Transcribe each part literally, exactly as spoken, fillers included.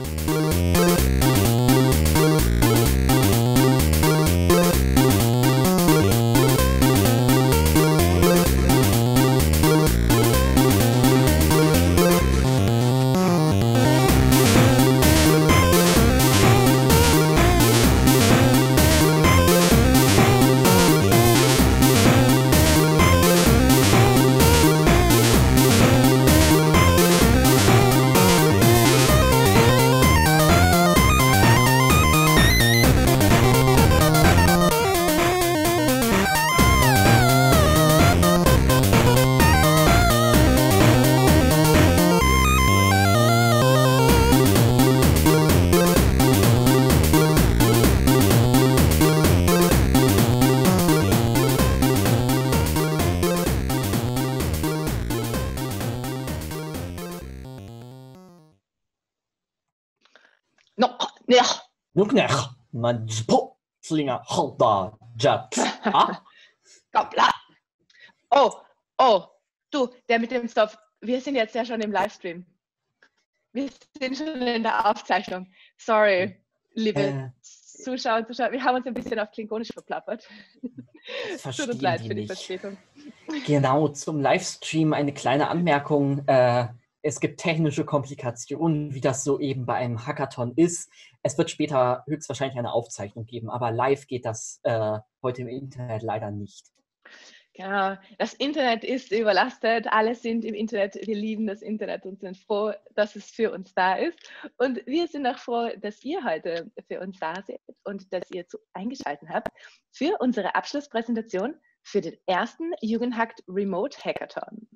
Nuknech, Majpo, Slinger, Halda, Jat. Kapla. Oh, oh, du, der mit dem Stop. Wir sind jetzt ja schon im Livestream. Wir sind schon in der Aufzeichnung. Sorry, liebe Äh, Zuschauer und Zuschauer. Wir haben uns ein bisschen auf Klingonisch verplappert. Das Tut uns leid verstehen für die die nicht. Verspätung. Genau, zum Livestream eine kleine Anmerkung. Äh, es gibt technische Komplikationen, wie das so eben bei einem Hackathon ist. Es wird später höchstwahrscheinlich eine Aufzeichnung geben, aber live geht das äh, heute im Internet leider nicht. Genau, das Internet ist überlastet, alle sind im Internet, wir lieben das Internet und sind froh, dass es für uns da ist. Und wir sind auch froh, dass ihr heute für uns da seid und dass ihr zu eingeschaltet habt für unsere Abschlusspräsentation für den ersten Jugendhackt Remote Hackathon.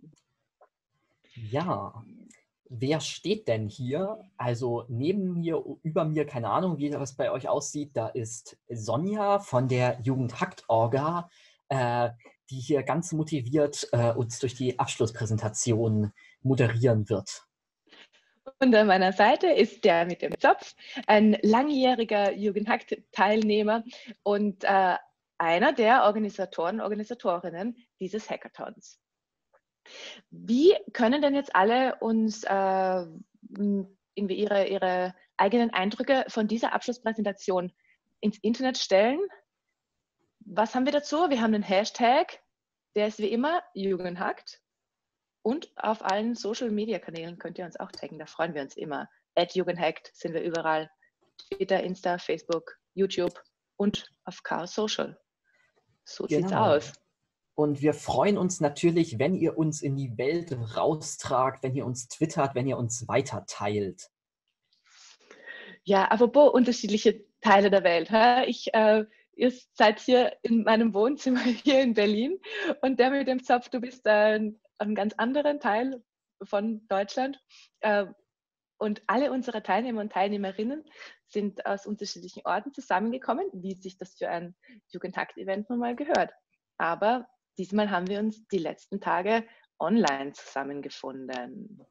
Ja, wer steht denn hier? Also neben mir, über mir, keine Ahnung, wie das bei euch aussieht, da ist Sonja von der Jugendhackt-Orga, äh, die hier ganz motiviert äh, uns durch die Abschlusspräsentation moderieren wird. Und an meiner Seite ist der mit dem Zopf, ein langjähriger Jugendhackt-Teilnehmer und äh, einer der Organisatoren, Organisatorinnen dieses Hackathons. Wie können denn jetzt alle uns äh, irgendwie ihre, ihre eigenen Eindrücke von dieser Abschlusspräsentation ins Internet stellen? Was haben wir dazu? Wir haben einen Hashtag, der ist wie immer Jugendhackt. Und auf allen Social-Media-Kanälen könnt ihr uns auch taggen, da freuen wir uns immer. at Jugendhackt sind wir überall. Twitter, Insta, Facebook, YouTube und auf Chaos Social. So Genau. sieht's aus. Und wir freuen uns natürlich, wenn ihr uns in die Welt raustragt, wenn ihr uns twittert, wenn ihr uns weiter teilt. Ja, apropos unterschiedliche Teile der Welt. Hä? Ich, äh, ihr seid hier in meinem Wohnzimmer hier in Berlin und der mit dem Zopf, du bist äh, an einem ganz anderen Teil von Deutschland. Äh, und alle unsere Teilnehmer und Teilnehmerinnen sind aus unterschiedlichen Orten zusammengekommen, wie sich das für ein Jugendhackt-Event nun mal gehört. Aber diesmal haben wir uns die letzten Tage online zusammengefunden.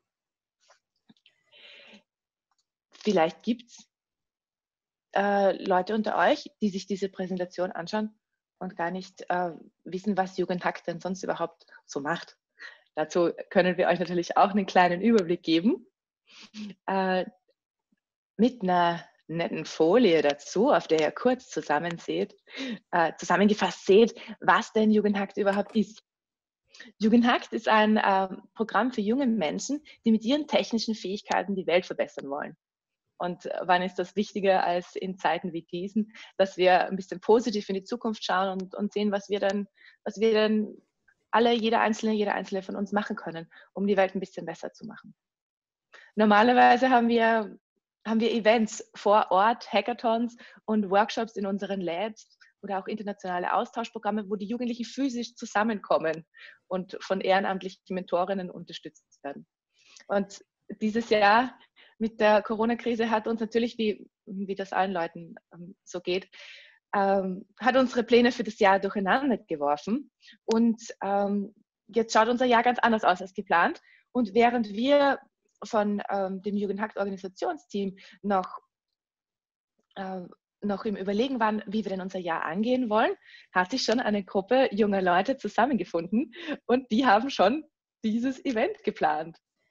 Vielleicht gibt es äh, Leute unter euch, die sich diese Präsentation anschauen und gar nicht äh, wissen, was Jugendhackt denn sonst überhaupt so macht. Dazu können wir euch natürlich auch einen kleinen Überblick geben. Äh, mit einer netten Folie dazu, auf der ihr kurz zusammen seht, äh, zusammengefasst seht, was denn Jugendhackt überhaupt ist. Jugendhackt ist ein äh, Programm für junge Menschen, die mit ihren technischen Fähigkeiten die Welt verbessern wollen. Und äh, wann ist das wichtiger als in Zeiten wie diesen, dass wir ein bisschen positiv in die Zukunft schauen und, und sehen, was wir dann, was wir dann alle, jeder Einzelne, jeder Einzelne von uns machen können, um die Welt ein bisschen besser zu machen. Normalerweise haben wir, haben wir Events vor Ort, Hackathons und Workshops in unseren Labs oder auch internationale Austauschprogramme, wo die Jugendlichen physisch zusammenkommen und von ehrenamtlichen Mentorinnen unterstützt werden. Und dieses Jahr mit der Corona-Krise hat uns natürlich, wie, wie das allen Leuten ähm, so geht, ähm, hat unsere Pläne für das Jahr durcheinander geworfen. Und ähm, jetzt schaut unser Jahr ganz anders aus als geplant. Und während wir von ähm, dem Jugendhackt-Organisationsteam noch, äh, noch im Überlegen waren, wie wir denn unser Jahr angehen wollen, hat sich schon eine Gruppe junger Leute zusammengefunden und die haben schon dieses Event geplant.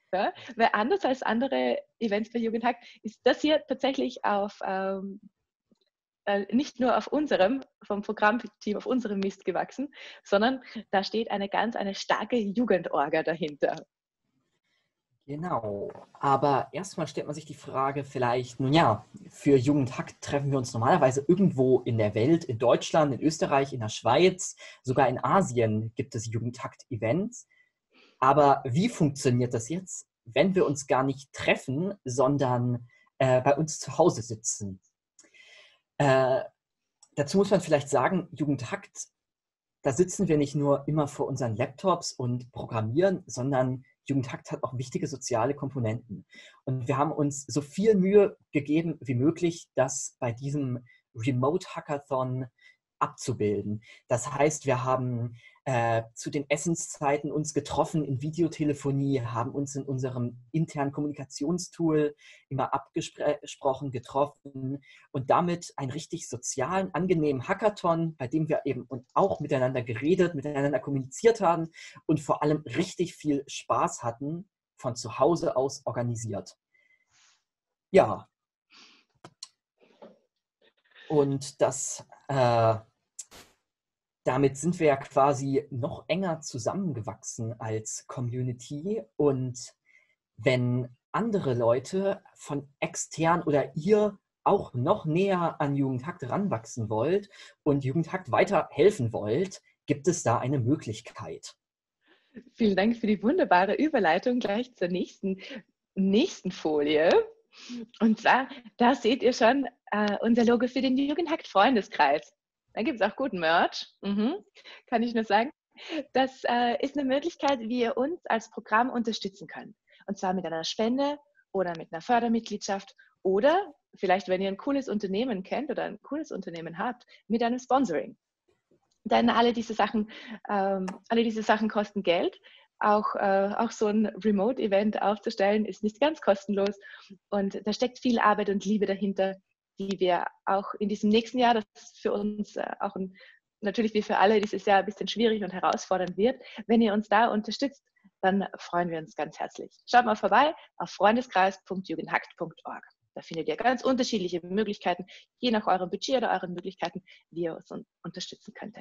Ja? Weil anders als andere Events bei Jugendhakt ist das hier tatsächlich auf ähm, äh, nicht nur auf unserem, vom Programmteam auf unserem Mist gewachsen, sondern da steht eine ganz, eine starke Jugendorga dahinter. Genau, aber erstmal stellt man sich die Frage vielleicht, nun ja, für Jugendhakt treffen wir uns normalerweise irgendwo in der Welt, in Deutschland, in Österreich, in der Schweiz, sogar in Asien gibt es Jugendhakt-Events. Aber wie funktioniert das jetzt, wenn wir uns gar nicht treffen, sondern äh, bei uns zu Hause sitzen? Äh, Dazu muss man vielleicht sagen, Jugendhakt, da sitzen wir nicht nur immer vor unseren Laptops und programmieren, sondern Jugendhakt hat auch wichtige soziale Komponenten. Und wir haben uns so viel Mühe gegeben wie möglich, das bei diesem Remote Hackathon abzubilden. Das heißt, wir haben äh, zu den Essenszeiten uns getroffen in Videotelefonie, haben uns in unserem internen Kommunikationstool immer abgesprochen, getroffen und damit einen richtig sozialen, angenehmen Hackathon, bei dem wir eben auch miteinander geredet, miteinander kommuniziert haben und vor allem richtig viel Spaß hatten, von zu Hause aus organisiert. Ja, und das, äh, damit sind wir ja quasi noch enger zusammengewachsen als Community. Und wenn andere Leute von extern oder ihr auch noch näher an Jugendhakt ranwachsen wollt und Jugendhakt weiter helfen wollt, gibt es da eine Möglichkeit. Vielen Dank für die wunderbare Überleitung gleich zur nächsten, nächsten Folie. Und zwar, da seht ihr schon äh, unser Logo für den Jugendhakt-Freundeskreis. Da gibt es auch guten Merch, mhm. Kann ich nur sagen. Das äh, ist eine Möglichkeit, wie ihr uns als Programm unterstützen könnt. Und zwar mit einer Spende oder mit einer Fördermitgliedschaft oder vielleicht, wenn ihr ein cooles Unternehmen kennt oder ein cooles Unternehmen habt, mit einem Sponsoring. Denn alle diese Sachen, ähm, alle diese Sachen kosten Geld. Auch, äh, auch so ein Remote-Event aufzustellen, ist nicht ganz kostenlos. Und da steckt viel Arbeit und Liebe dahinter, die wir auch in diesem nächsten Jahr, das für uns äh, auch ein, natürlich wie für alle dieses Jahr ein bisschen schwierig und herausfordernd wird, wenn ihr uns da unterstützt, dann freuen wir uns ganz herzlich. Schaut mal vorbei auf freundeskreis punkt jugendhakt punkt org. Da findet ihr ganz unterschiedliche Möglichkeiten, je nach eurem Budget oder euren Möglichkeiten, wie ihr uns unterstützen könntet.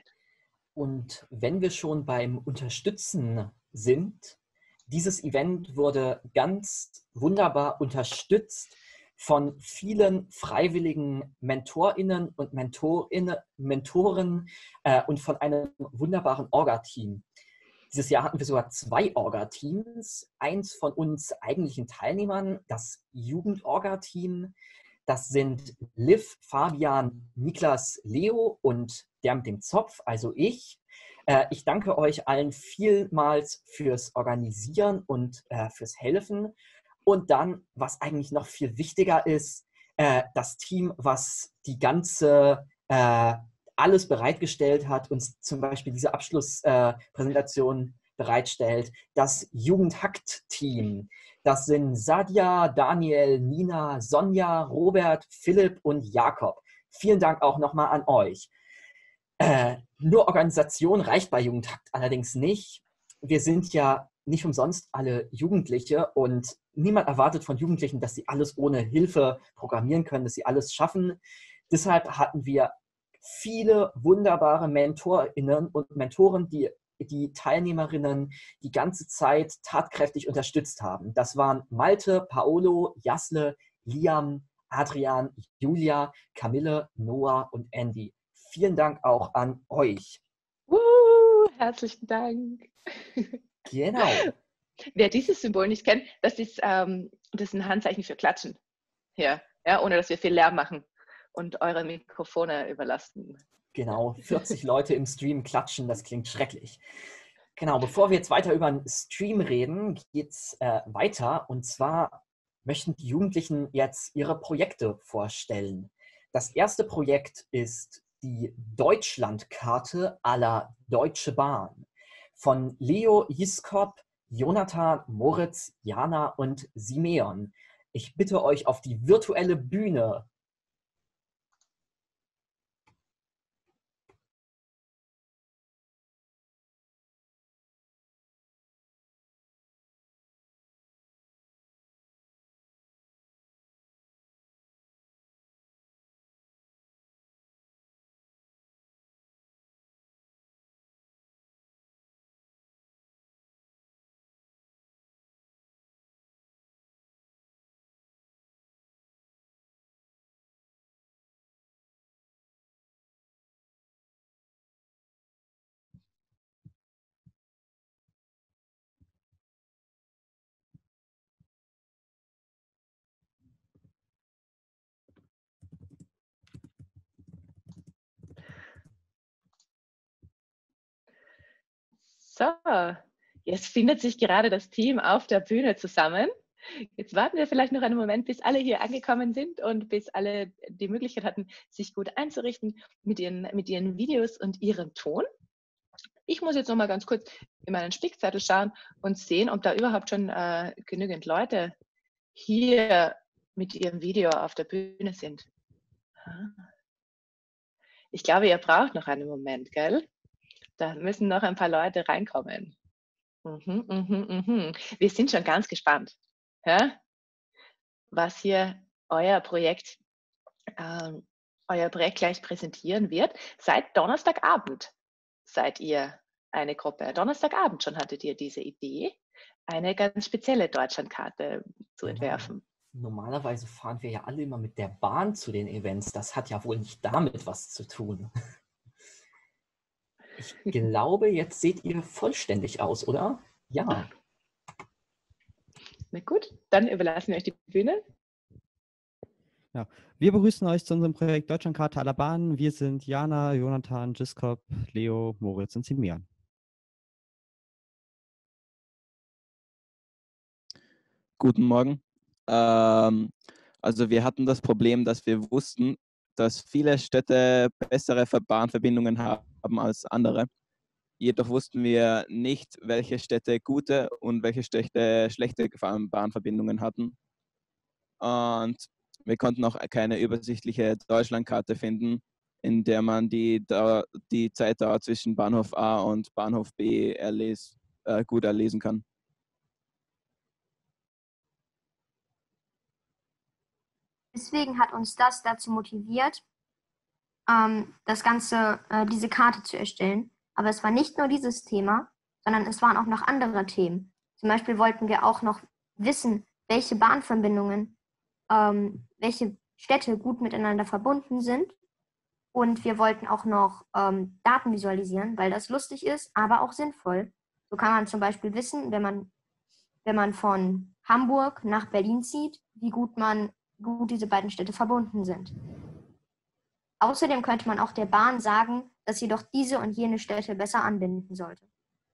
Und wenn wir schon beim Unterstützen sind, dieses Event wurde ganz wunderbar unterstützt von vielen freiwilligen MentorInnen und MentorInnen, Mentoren äh, und von einem wunderbaren Orga-Team. Dieses Jahr hatten wir sogar zwei Orga-Teams. Eins von uns eigentlichen Teilnehmern, das Jugend-Orga-Team. Das sind Liv, Fabian, Niklas, Leo und der mit dem Zopf, also ich. Äh, ich danke euch allen vielmals fürs Organisieren und äh, fürs Helfen. Und dann, was eigentlich noch viel wichtiger ist, äh, das Team, was die ganze äh, alles bereitgestellt hat, uns zum Beispiel diese Abschlusspräsentation äh, bereitstellt, das Jugendhakt-Team. Das sind Sadia, Daniel, Nina, Sonja, Robert, Philipp und Jakob. Vielen Dank auch nochmal an euch. Äh, nur Organisation reicht bei Jugendhakt allerdings nicht. Wir sind ja nicht umsonst alle Jugendliche und niemand erwartet von Jugendlichen, dass sie alles ohne Hilfe programmieren können, dass sie alles schaffen. Deshalb hatten wir viele wunderbare MentorInnen und Mentoren, die die Teilnehmerinnen die ganze Zeit tatkräftig unterstützt haben. Das waren Malte, Paolo, Jasle, Liam, Adrian, Julia, Camille, Noah und Andy. Vielen Dank auch an euch. Uh, herzlichen Dank. Genau. Wer dieses Symbol nicht kennt, das ist, ähm, das ist ein Handzeichen für Klatschen. Hier, ja, ohne dass wir viel Lärm machen und eure Mikrofone überlasten. Genau, vierzig Leute im Stream klatschen, das klingt schrecklich. Genau, bevor wir jetzt weiter über den Stream reden, geht es äh, weiter. Und zwar möchten die Jugendlichen jetzt ihre Projekte vorstellen. Das erste Projekt ist die Deutschlandkarte à la Deutsche Bahn von Leo Jiskop, Jonathan, Moritz, Jana und Simeon. Ich bitte euch auf die virtuelle Bühne. So, jetzt findet sich gerade das Team auf der Bühne zusammen. Jetzt warten wir vielleicht noch einen Moment, bis alle hier angekommen sind und bis alle die Möglichkeit hatten, sich gut einzurichten mit ihren, mit ihren Videos und ihrem Ton. Ich muss jetzt noch mal ganz kurz in meinen Spickzettel schauen und sehen, ob da überhaupt schon äh, genügend Leute hier mit ihrem Video auf der Bühne sind. Ich glaube, ihr braucht noch einen Moment, gell? Da müssen noch ein paar Leute reinkommen. Mhm, mhm, mhm. Wir sind schon ganz gespannt, ja? Was hier euer Projekt, ähm, euer Projekt gleich präsentieren wird. Seit Donnerstagabend seid ihr eine Gruppe. Donnerstagabend schon hattet ihr diese Idee, eine ganz spezielle Deutschlandkarte zu entwerfen. Normalerweise fahren wir ja alle immer mit der Bahn zu den Events. Das hat ja wohl nicht damit was zu tun. Ich glaube, jetzt seht ihr vollständig aus, oder? Ja. Na gut, dann überlassen wir euch die Bühne. Ja. Wir begrüßen euch zu unserem Projekt Deutschlandkarte aller Bahnen. Wir sind Jana, Jonathan, Giskop, Leo, Moritz und Simian. Guten Morgen. Ähm, also wir hatten das Problem, dass wir wussten, dass viele Städte bessere Bahnverbindungen haben als andere. Jedoch wussten wir nicht, welche Städte gute und welche Städte schlechte Bahnverbindungen hatten. Und wir konnten auch keine übersichtliche Deutschlandkarte finden, in der man die, die Zeitdauer zwischen Bahnhof A und Bahnhof B erles, äh, gut erlesen kann. Deswegen hat uns das dazu motiviert, ähm, das Ganze, äh, diese Karte zu erstellen. Aber es war nicht nur dieses Thema, sondern es waren auch noch andere Themen. Zum Beispiel wollten wir auch noch wissen, welche Bahnverbindungen, ähm, welche Städte gut miteinander verbunden sind. Und wir wollten auch noch ähm, Daten visualisieren, weil das lustig ist, aber auch sinnvoll. So kann man zum Beispiel wissen, wenn man, wenn man von Hamburg nach Berlin zieht, wie gut man gut diese beiden Städte verbunden sind. Außerdem könnte man auch der Bahn sagen, dass sie doch diese und jene Städte besser anbinden sollte.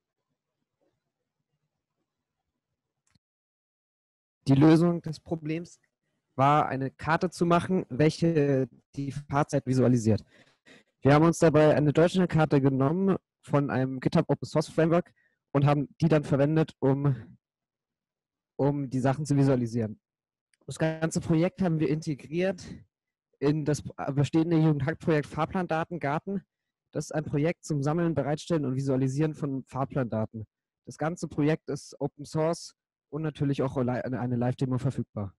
Die Lösung des Problems war, eine Karte zu machen, welche die Fahrzeit visualisiert. Wir haben uns dabei eine Deutschlandkarte genommen von einem GitHub Open Source Framework und haben die dann verwendet, um, um die Sachen zu visualisieren. Das ganze Projekt haben wir integriert in das bestehende Jugendhakt-Projekt Fahrplandatengarten. Das ist ein Projekt zum Sammeln, Bereitstellen und Visualisieren von Fahrplandaten. Das ganze Projekt ist Open Source und natürlich auch eine Live-Demo verfügbar.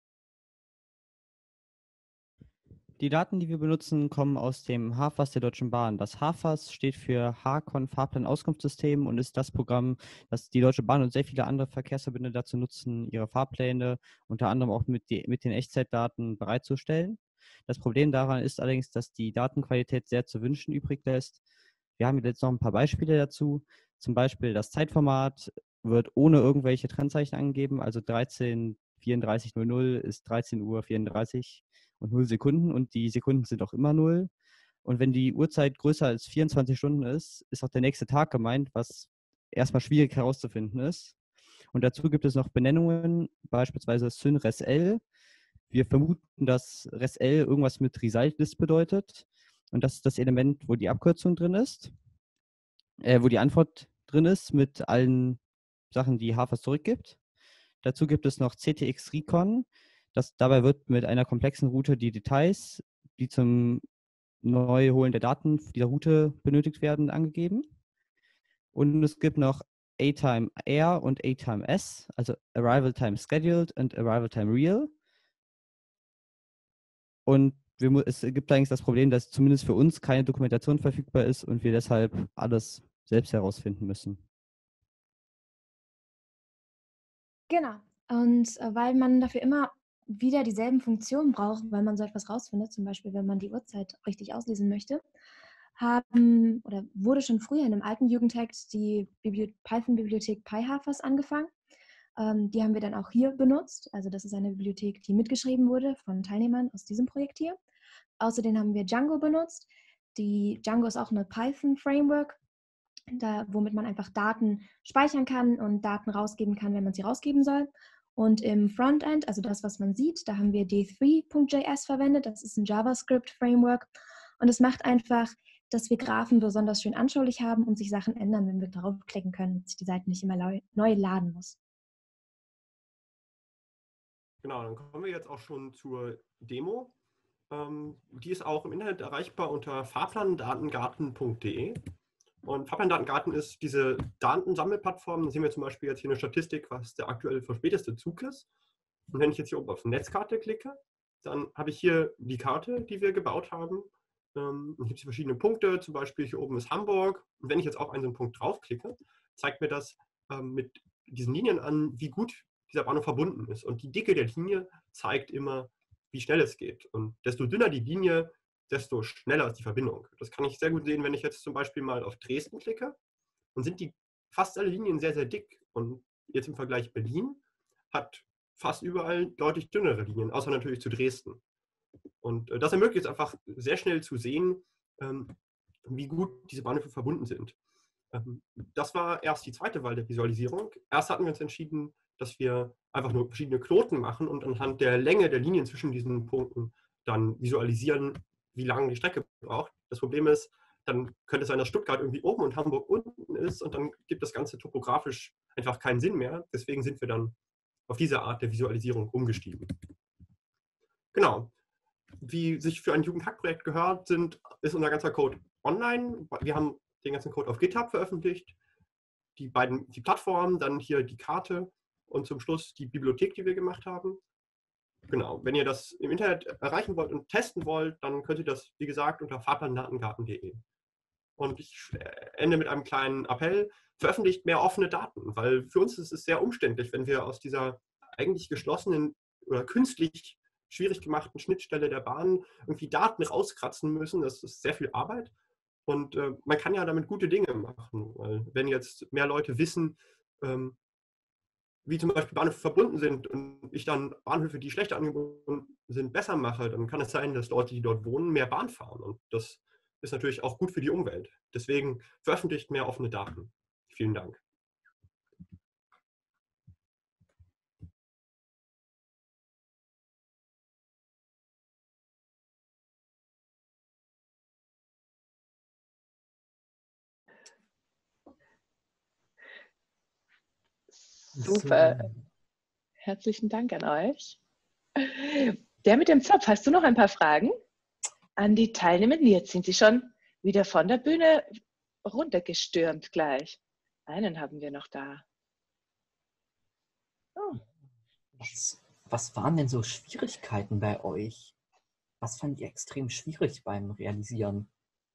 Die Daten, die wir benutzen, kommen aus dem H F A S der Deutschen Bahn. Das H F A S steht für H-Con Fahrplan-Auskunftssystem und ist das Programm, das die Deutsche Bahn und sehr viele andere Verkehrsverbünde dazu nutzen, ihre Fahrpläne unter anderem auch mit, die, mit den Echtzeitdaten bereitzustellen. Das Problem daran ist allerdings, dass die Datenqualität sehr zu wünschen übrig lässt. Wir haben jetzt noch ein paar Beispiele dazu. Zum Beispiel das Zeitformat wird ohne irgendwelche Trennzeichen angegeben, also dreizehn Uhr vierunddreißig null null ist dreizehn Uhr vierunddreißig und null Sekunden und die Sekunden sind auch immer null. Und wenn die Uhrzeit größer als vierundzwanzig Stunden ist, ist auch der nächste Tag gemeint, was erstmal schwierig herauszufinden ist. Und dazu gibt es noch Benennungen, beispielsweise Syn Res-L. Wir vermuten, dass Res-L irgendwas mit Result-List bedeutet. Und das ist das Element, wo die Abkürzung drin ist, äh, wo die Antwort drin ist mit allen Sachen, die H F A S zurückgibt. Dazu gibt es noch C T X Recon. Das, dabei wird mit einer komplexen Route die Details, die zum Neuholen der Daten dieser Route benötigt werden, angegeben. Und es gibt noch A-Time Air und A-Time S, also Arrival Time Scheduled und Arrival Time Real. Und wir, es gibt eigentlich das Problem, dass zumindest für uns keine Dokumentation verfügbar ist und wir deshalb alles selbst herausfinden müssen. Genau. Und äh, weil man dafür immer wieder dieselben Funktionen braucht, weil man so etwas rausfindet, zum Beispiel wenn man die Uhrzeit richtig auslesen möchte, haben oder wurde schon früher in einem alten Jugendhakt die Python-Bibliothek PyHafas angefangen. Ähm, die haben wir dann auch hier benutzt. Also das ist eine Bibliothek, die mitgeschrieben wurde von Teilnehmern aus diesem Projekt hier. Außerdem haben wir Django benutzt. Die Django ist auch eine Python-Framework. da, womit man einfach Daten speichern kann und Daten rausgeben kann, wenn man sie rausgeben soll. Und im Frontend, also das, was man sieht, da haben wir d drei Punkt j s verwendet. Das ist ein JavaScript-Framework. Und es macht einfach, dass wir Graphen besonders schön anschaulich haben und sich Sachen ändern, wenn wir draufklicken können, dass sich die Seite nicht immer neu laden muss. Genau, dann kommen wir jetzt auch schon zur Demo. Ähm, die ist auch im Internet erreichbar unter fahrplandatengarten punkt de. Und Fahrplandatengarten ist diese Datensammelplattform. Da sehen wir zum Beispiel jetzt hier eine Statistik, was der aktuell verspäteste Zug ist. Und wenn ich jetzt hier oben auf Netzkarte klicke, dann habe ich hier die Karte, die wir gebaut haben. Ähm, und hier gibt es verschiedene Punkte, zum Beispiel hier oben ist Hamburg. Und wenn ich jetzt auf einen so einen Punkt draufklicke, zeigt mir das ähm, mit diesen Linien an, wie gut dieser Bahnhof verbunden ist. Und die Dicke der Linie zeigt immer, wie schnell es geht. Und desto dünner die Linie, desto schneller ist die Verbindung. Das kann ich sehr gut sehen, wenn ich jetzt zum Beispiel mal auf Dresden klicke. Dann sind die fast alle Linien sehr, sehr dick. Und jetzt im Vergleich Berlin hat fast überall deutlich dünnere Linien, außer natürlich zu Dresden. Und das ermöglicht es einfach sehr schnell zu sehen, wie gut diese Bahnhöfe verbunden sind. Das war erst die zweite Wahl der Visualisierung. Erst hatten wir uns entschieden, dass wir einfach nur verschiedene Knoten machen und anhand der Länge der Linien zwischen diesen Punkten dann visualisieren, wie lange die Strecke braucht. Das Problem ist, dann könnte es sein, dass Stuttgart irgendwie oben und Hamburg unten ist und dann gibt das Ganze topografisch einfach keinen Sinn mehr. Deswegen sind wir dann auf diese Art der Visualisierung umgestiegen. Genau. Wie sich für ein Jugendhack-Projekt gehört, sind, ist unser ganzer Code online. Wir haben den ganzen Code auf GitHub veröffentlicht. Die beiden, die Plattformen, dann hier die Karte und zum Schluss die Bibliothek, die wir gemacht haben. Genau, wenn ihr das im Internet erreichen wollt und testen wollt, dann könnt ihr das, wie gesagt, unter fahrplandatengarten punkt de. Und ich ende mit einem kleinen Appell, veröffentlicht mehr offene Daten, weil für uns ist es sehr umständlich, wenn wir aus dieser eigentlich geschlossenen oder künstlich schwierig gemachten Schnittstelle der Bahn irgendwie Daten rauskratzen müssen. Das ist sehr viel Arbeit. Und äh, man kann ja damit gute Dinge machen. Weil wenn jetzt mehr Leute wissen, ähm, wie zum Beispiel Bahnhöfe verbunden sind und ich dann Bahnhöfe, die schlechter angebunden sind, besser mache, dann kann es sein, dass Leute, die dort wohnen, mehr Bahn fahren. Und das ist natürlich auch gut für die Umwelt. Deswegen veröffentlicht mehr offene Daten. Vielen Dank. Super. So. Herzlichen Dank an euch. Der mit dem Zopf, hast du noch ein paar Fragen an die Teilnehmenden? Jetzt sind sie schon wieder von der Bühne runtergestürmt gleich. Einen haben wir noch da. Oh. Was, was waren denn so Schwierigkeiten bei euch? Was fand ihr extrem schwierig beim Realisieren?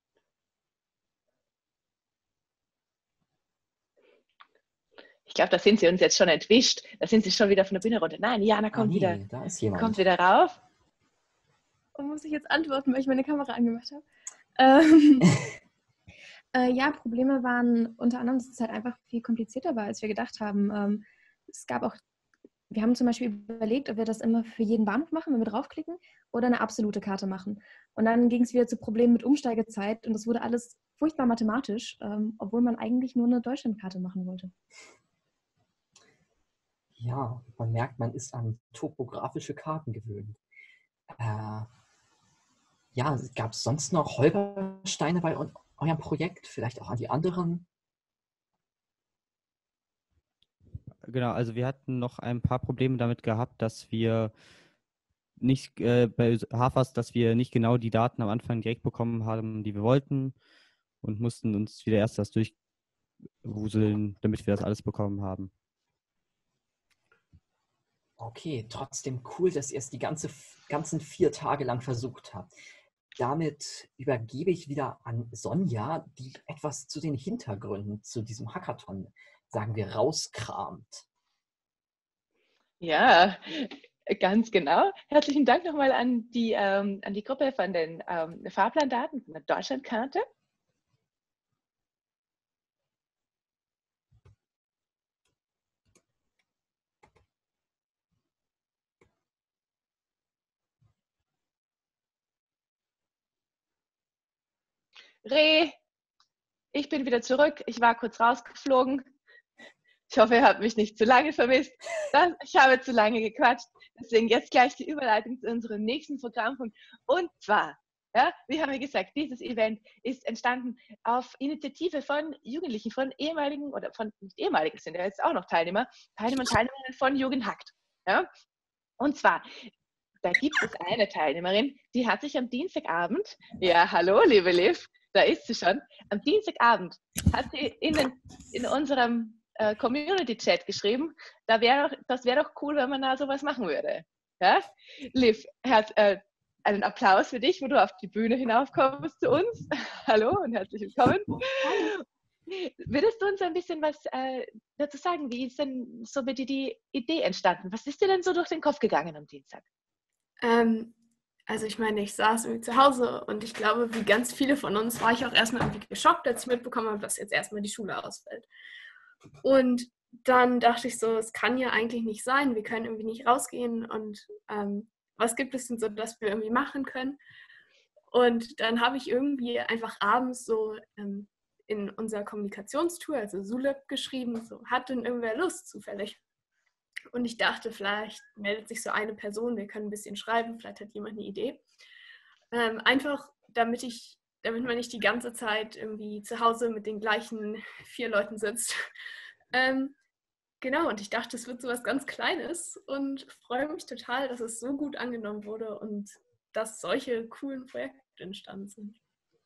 Ich glaube, da sind sie uns jetzt schon entwischt. Da sind sie schon wieder von der Bühne runter. Nein, Jana kommt, ah, nee, wieder, da ist jemand. kommt wieder rauf. Und muss ich jetzt antworten, weil ich meine Kamera angemacht habe? Ähm, äh, ja, Probleme waren unter anderem, dass es halt einfach viel komplizierter war, als wir gedacht haben. Ähm, es gab auch, wir haben zum Beispiel überlegt, ob wir das immer für jeden Bahnhof machen, wenn wir draufklicken, oder eine absolute Karte machen. Und dann ging es wieder zu Problemen mit Umsteigezeit und das wurde alles furchtbar mathematisch, ähm, obwohl man eigentlich nur eine Deutschlandkarte machen wollte. Ja, man merkt, man ist an topografische Karten gewöhnt. Äh, ja, gab es sonst noch Holpersteine bei eurem Projekt? Vielleicht auch an die anderen? Genau, also wir hatten noch ein paar Probleme damit gehabt, dass wir nicht äh, bei H F A S, dass wir nicht genau die Daten am Anfang direkt bekommen haben, die wir wollten und mussten uns wieder erst das durchwuseln, damit wir das alles bekommen haben. Okay, trotzdem cool, dass ihr es die ganze, ganzen vier Tage lang versucht habt. Damit übergebe ich wieder an Sonja, die etwas zu den Hintergründen zu diesem Hackathon, sagen wir, rauskramt. Ja, ganz genau. Herzlichen Dank nochmal an die, ähm, an die Gruppe von den ähm, Fahrplandaten von der Deutschlandkarte. Reh, ich bin wieder zurück. Ich war kurz rausgeflogen. Ich hoffe, ihr habt mich nicht zu lange vermisst. Das, ich habe zu lange gequatscht. Deswegen jetzt gleich die Überleitung zu unserem nächsten Programmpunkt. Und zwar, ja, wie haben wir gesagt, dieses Event ist entstanden auf Initiative von Jugendlichen, von ehemaligen, oder von nicht ehemaligen, sind ja jetzt auch noch Teilnehmer, Teilnehmer und Teilnehmerinnen von Jugendhakt. Ja? Und zwar, da gibt es eine Teilnehmerin, die hat sich am Dienstagabend, ja, hallo, liebe Liv, da ist sie schon, am Dienstagabend hat sie in, den, in unserem äh, Community-Chat geschrieben, da wär, das wäre doch cool, wenn man da sowas machen würde. Ja? Liv, hat äh, einen Applaus für dich, wo du auf die Bühne hinaufkommst zu uns. Hallo und herzlich willkommen. Hallo. Würdest du uns ein bisschen was äh, dazu sagen? Wie ist denn so mit dir die Idee entstanden? Was ist dir denn so durch den Kopf gegangen am Dienstag? Ähm, also ich meine, ich saß irgendwie zu Hause und ich glaube, wie ganz viele von uns war ich auch erstmal irgendwie geschockt, als ich mitbekommen habe, dass jetzt erstmal die Schule ausfällt. Und dann dachte ich so, es kann ja eigentlich nicht sein, wir können irgendwie nicht rausgehen und ähm, was gibt es denn so, dass wir irgendwie machen können? Und dann habe ich irgendwie einfach abends so ähm, in unser Kommunikationstool, also Zulab, geschrieben, so, hat denn irgendwer Lust zufällig? Und ich dachte, vielleicht meldet sich so eine Person, wir können ein bisschen schreiben, vielleicht hat jemand eine Idee. Ähm, einfach, damit ich, damit man nicht die ganze Zeit irgendwie zu Hause mit den gleichen vier Leuten sitzt. Ähm, genau, und ich dachte, es wird so was ganz Kleines und freue mich total, dass es so gut angenommen wurde und dass solche coolen Projekte entstanden sind.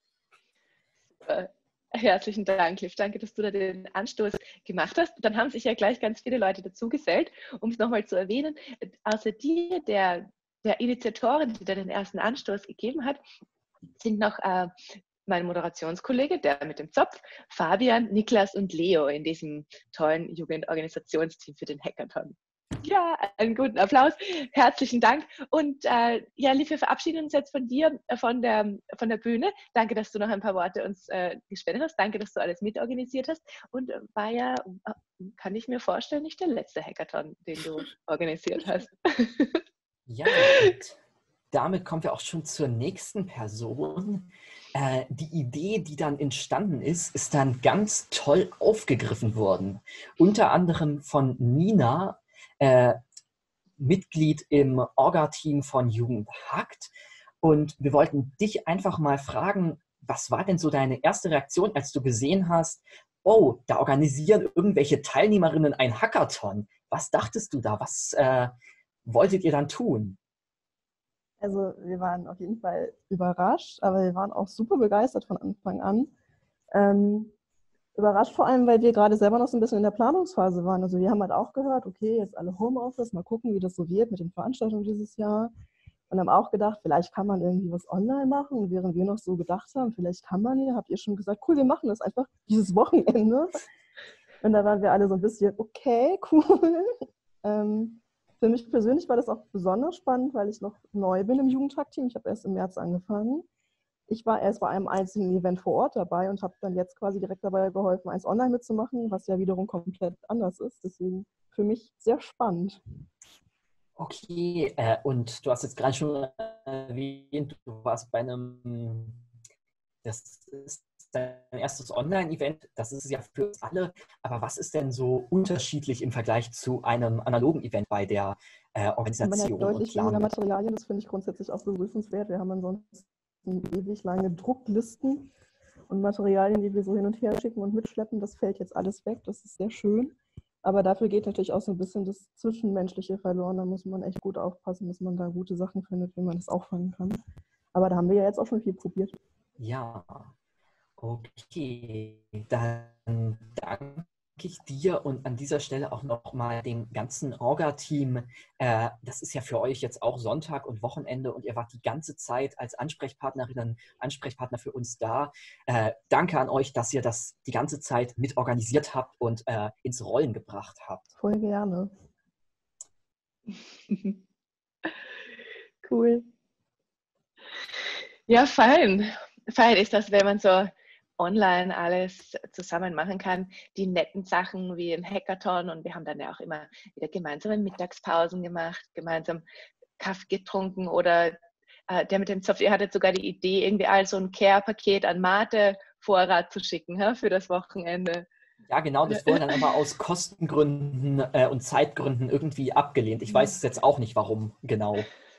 Äh, herzlichen Dank, Liv. Danke, dass du da den Anstoß gemacht hast. Dann haben sich ja gleich ganz viele Leute dazu gesellt, um es nochmal zu erwähnen. Außer dir, der, der Initiatorin, die da den ersten Anstoß gegeben hat, sind noch äh, mein Moderationskollege, der mit dem Zopf, Fabian, Niklas und Leo in diesem tollen Jugendorganisationsteam für den Hackathon. Ja, einen guten Applaus. Herzlichen Dank. Und äh, ja, Liv, wir verabschieden uns jetzt von dir, äh, von, der, von der Bühne. Danke, dass du noch ein paar Worte uns äh, gespendet hast. Danke, dass du alles mitorganisiert hast. Und äh, war ja, äh, kann ich mir vorstellen, nicht der letzte Hackathon, den du organisiert hast. Ja, und damit kommen wir auch schon zur nächsten Person. Äh, die Idee, die dann entstanden ist, ist dann ganz toll aufgegriffen worden. Unter anderem von Nina, Äh, Mitglied im Orga-Team von Jugendhakt. Und wir wollten dich einfach mal fragen, was war denn so deine erste Reaktion, als du gesehen hast, oh, da organisieren irgendwelche Teilnehmerinnen ein Hackathon. Was dachtest du da? Was äh, wolltet ihr dann tun? Also wir waren auf jeden Fall überrascht, aber wir waren auch super begeistert von Anfang an. Ähm, Überrascht vor allem, weil wir gerade selber noch so ein bisschen in der Planungsphase waren. Also wir haben halt auch gehört, okay, jetzt alle Homeoffice, mal gucken, wie das so wird mit den Veranstaltungen dieses Jahr. Und haben auch gedacht, vielleicht kann man irgendwie was online machen. Und während wir noch so gedacht haben, vielleicht kann man ja, habt ihr schon gesagt, cool, wir machen das einfach dieses Wochenende. Und da waren wir alle so ein bisschen, okay, cool. Ähm, für mich persönlich war das auch besonders spannend, weil ich noch neu bin im Jugendhakt-Team. Ich habe erst im März angefangen. Ich war erst bei einem einzigen Event vor Ort dabei und habe dann jetzt quasi direkt dabei geholfen, eins online mitzumachen, was ja wiederum komplett anders ist. Deswegen für mich sehr spannend. Okay, äh, und du hast jetzt gerade schon erwähnt, du warst bei einem, das ist dein erstes Online-Event, das ist es ja für uns alle, aber was ist denn so unterschiedlich im Vergleich zu einem analogen Event bei der äh, Organisation? Man hat deutlich weniger Materialien, das finde ich grundsätzlich auch begrüßenswert. Wir haben ansonsten ewig lange Drucklisten und Materialien, die wir so hin und her schicken und mitschleppen, das fällt jetzt alles weg, das ist sehr schön. Aber dafür geht natürlich auch so ein bisschen das Zwischenmenschliche verloren, da muss man echt gut aufpassen, dass man da gute Sachen findet, wie man das auffangen kann. Aber da haben wir ja jetzt auch schon viel probiert. Ja, okay, dann danke ich dir und an dieser Stelle auch nochmal dem ganzen Orga-Team. Äh, das ist ja für euch jetzt auch Sonntag und Wochenende und ihr wart die ganze Zeit als Ansprechpartnerinnen, Ansprechpartner für uns da. Äh, danke an euch, dass ihr das die ganze Zeit mitorganisiert habt und äh, ins Rollen gebracht habt. Voll gerne. Cool. Ja, fein. Fein ist das, wenn man so online alles zusammen machen kann. Die netten Sachen wie im Hackathon und wir haben dann ja auch immer wieder gemeinsame Mittagspausen gemacht, gemeinsam Kaffee getrunken oder äh, der mit dem Zopf, ihr hattet sogar die Idee, irgendwie all so ein Care-Paket an Mate Vorrat zu schicken, hä, für das Wochenende. Ja, genau, das wurde dann aber aus Kostengründen äh, und Zeitgründen irgendwie abgelehnt. Ich weiß jetzt auch nicht, warum genau.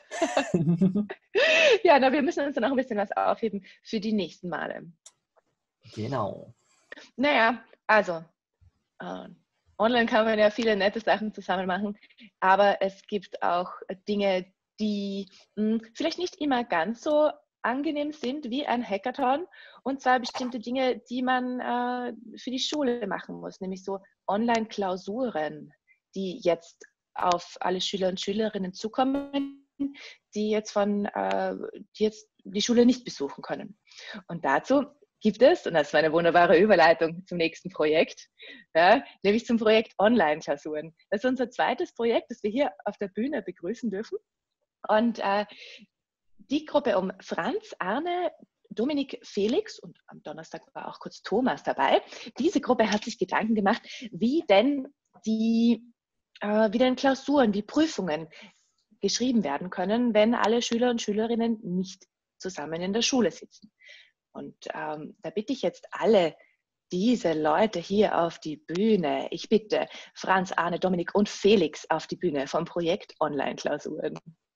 Ja, na, wir müssen uns dann auch ein bisschen was aufheben für die nächsten Male. Genau. Naja, also, äh, online kann man ja viele nette Sachen zusammen machen, aber es gibt auch Dinge, die mh, vielleicht nicht immer ganz so angenehm sind wie ein Hackathon, und zwar bestimmte Dinge, die man äh, für die Schule machen muss, nämlich so Online-Klausuren, die jetzt auf alle Schüler und Schülerinnen zukommen, die jetzt von äh, die jetzt die Schule nicht besuchen können. Und dazu gibt es, und das war eine wunderbare Überleitung zum nächsten Projekt, ja, nämlich zum Projekt Online-Klausuren. Das ist unser zweites Projekt, das wir hier auf der Bühne begrüßen dürfen. Und äh, die Gruppe um Franz, Arne, Dominik, Felix und am Donnerstag war auch kurz Thomas dabei. Diese Gruppe hat sich Gedanken gemacht, wie denn die äh, wie denn Klausuren, wie Prüfungen geschrieben werden können, wenn alle Schüler und Schülerinnen nicht zusammen in der Schule sitzen. Und ähm, da bitte ich jetzt alle diese Leute hier auf die Bühne. Ich bitte Franz, Arne, Dominik und Felix auf die Bühne vom Projekt Online-Klausuren.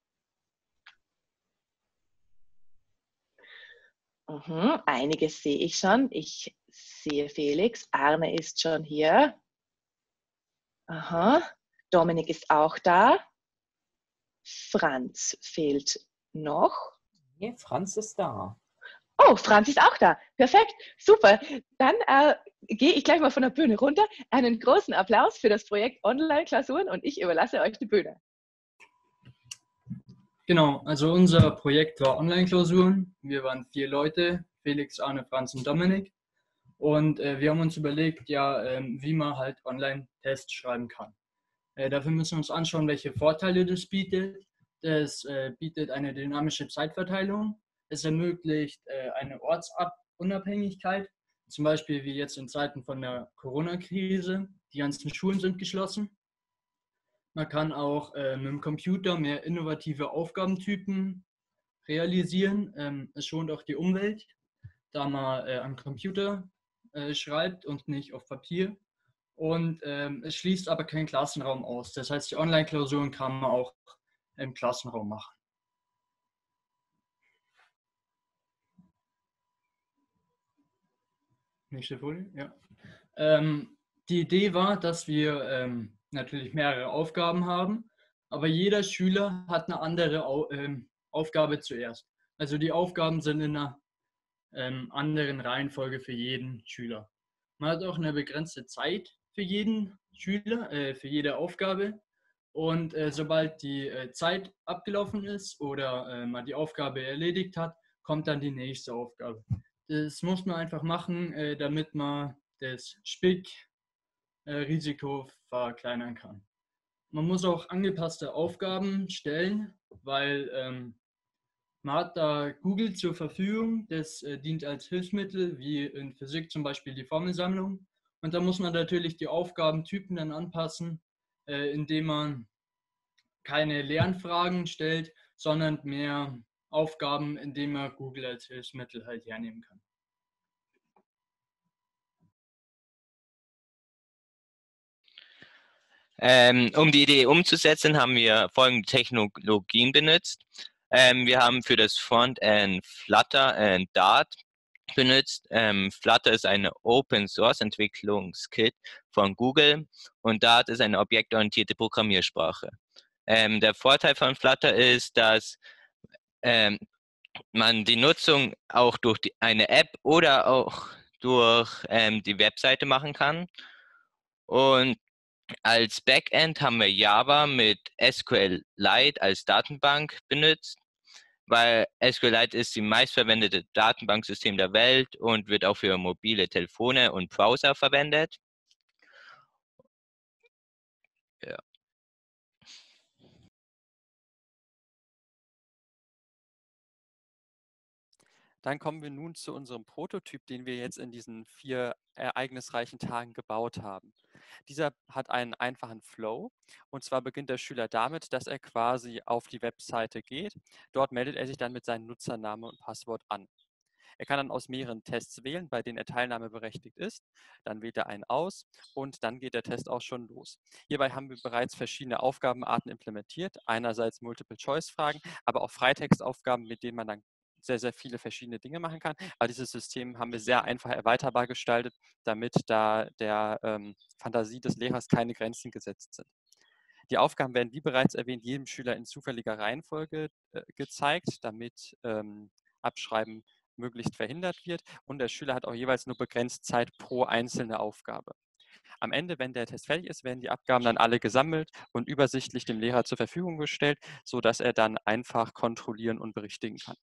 Mhm, einiges sehe ich schon. Ich sehe Felix. Arne ist schon hier. Aha. Dominik ist auch da. Franz fehlt noch. Nee, Franz ist da. Oh, Franz ist auch da. Perfekt, super. Dann äh, gehe ich gleich mal von der Bühne runter. Einen großen Applaus für das Projekt Online-Klausuren und ich überlasse euch die Bühne. Genau, also unser Projekt war Online-Klausuren. Wir waren vier Leute, Felix, Arne, Franz und Dominik. Und äh, wir haben uns überlegt, ja, ähm, wie man halt Online-Tests schreiben kann. Äh, dafür müssen wir uns anschauen, welche Vorteile das bietet. Das äh, bietet eine dynamische Zeitverteilung. Es ermöglicht äh, eine Ortsunabhängigkeit, zum Beispiel wie jetzt in Zeiten von der Corona-Krise. Die ganzen Schulen sind geschlossen. Man kann auch äh, mit dem Computer mehr innovative Aufgabentypen realisieren. Ähm, es schont auch die Umwelt, da man äh, am Computer äh, schreibt und nicht auf Papier. Und ähm, es schließt aber keinen Klassenraum aus. Das heißt, die Online-Klausuren kann man auch im Klassenraum machen. Nächste Folie, ja. Ähm, die Idee war, dass wir ähm, natürlich mehrere Aufgaben haben, aber jeder Schüler hat eine andere Au ähm, Aufgabe zuerst. Also die Aufgaben sind in einer ähm, anderen Reihenfolge für jeden Schüler. Man hat auch eine begrenzte Zeit für jeden Schüler, äh, für jede Aufgabe. Und äh, sobald die äh, Zeit abgelaufen ist oder äh, man die Aufgabe erledigt hat, kommt dann die nächste Aufgabe. Das muss man einfach machen, äh, damit man das Spickrisiko äh, verkleinern kann. Man muss auch angepasste Aufgaben stellen, weil ähm, man hat da Google zur Verfügung. Das äh, dient als Hilfsmittel, wie in Physik zum Beispiel die Formelsammlung. Und da muss man natürlich die Aufgabentypen dann anpassen, äh, indem man keine leeren Fragen stellt, sondern mehr Aufgaben, indem man Google als Hilfsmittel halt hernehmen kann. Ähm, um die Idee umzusetzen, haben wir folgende Technologien benutzt. Ähm, wir haben für das Frontend Flutter und Dart benutzt. Ähm, Flutter ist eine Open-Source-Entwicklungskit von Google und Dart ist eine objektorientierte Programmiersprache. Ähm, der Vorteil von Flutter ist, dass ähm, man die Nutzung auch durch die, eine App oder auch durch ähm, die Webseite machen kann. Und als Backend haben wir Java mit SQLite als Datenbank benutzt, weil SQLite ist die meistverwendete Datenbanksystem der Welt und wird auch für mobile Telefone und Browser verwendet. Ja. Dann kommen wir nun zu unserem Prototyp, den wir jetzt in diesen vier ereignisreichen Tagen gebaut haben. Dieser hat einen einfachen Flow, und zwar beginnt der Schüler damit, dass er quasi auf die Webseite geht. Dort meldet er sich dann mit seinem Nutzernamen und Passwort an. Er kann dann aus mehreren Tests wählen, bei denen er teilnahmeberechtigt ist. Dann wählt er einen aus und dann geht der Test auch schon los. Hierbei haben wir bereits verschiedene Aufgabenarten implementiert. Einerseits Multiple-Choice-Fragen, aber auch Freitextaufgaben, mit denen man dann sehr, sehr viele verschiedene Dinge machen kann. Aber dieses System haben wir sehr einfach erweiterbar gestaltet, damit da der ähm, Fantasie des Lehrers keine Grenzen gesetzt sind. Die Aufgaben werden, wie bereits erwähnt, jedem Schüler in zufälliger Reihenfolge äh, gezeigt, damit ähm, Abschreiben möglichst verhindert wird. Und der Schüler hat auch jeweils nur begrenzt Zeit pro einzelne Aufgabe. Am Ende, wenn der Test fertig ist, werden die Abgaben dann alle gesammelt und übersichtlich dem Lehrer zur Verfügung gestellt, sodass er dann einfach kontrollieren und berichtigen kann.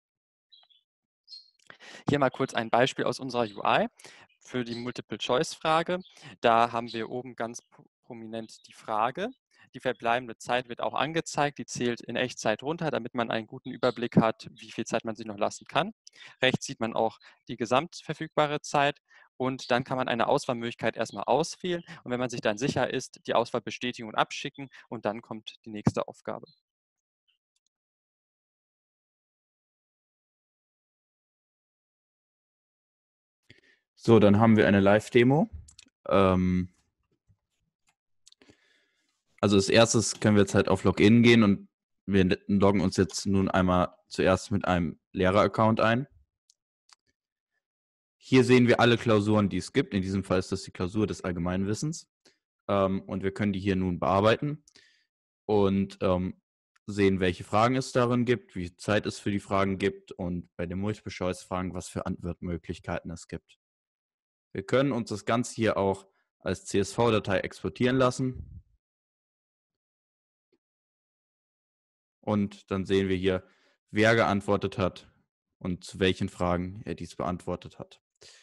Hier mal kurz ein Beispiel aus unserer U I für die Multiple-Choice-Frage. Da haben wir oben ganz prominent die Frage. Die verbleibende Zeit wird auch angezeigt. Die zählt in Echtzeit runter, damit man einen guten Überblick hat, wie viel Zeit man sich noch lassen kann. Rechts sieht man auch die gesamtverfügbare Zeit. Und dann kann man eine Auswahlmöglichkeit erstmal auswählen. Und wenn man sich dann sicher ist, die Auswahl bestätigen und abschicken. Und dann kommt die nächste Aufgabe. So, dann haben wir eine Live-Demo. Ähm, also als erstes können wir jetzt halt auf Login gehen und wir loggen uns jetzt nun einmal zuerst mit einem Lehrer-Account ein. Hier sehen wir alle Klausuren, die es gibt. In diesem Fall ist das die Klausur des Allgemeinwissens. Ähm, und wir können die hier nun bearbeiten und ähm, sehen, welche Fragen es darin gibt, wie viel Zeit es für die Fragen gibt und bei den Multiple-Choice-Fragen, was für Antwortmöglichkeiten es gibt. Wir können uns das Ganze hier auch als C S V-Datei exportieren lassen. Und dann sehen wir hier, wer geantwortet hat und zu welchen Fragen er dies beantwortet hat.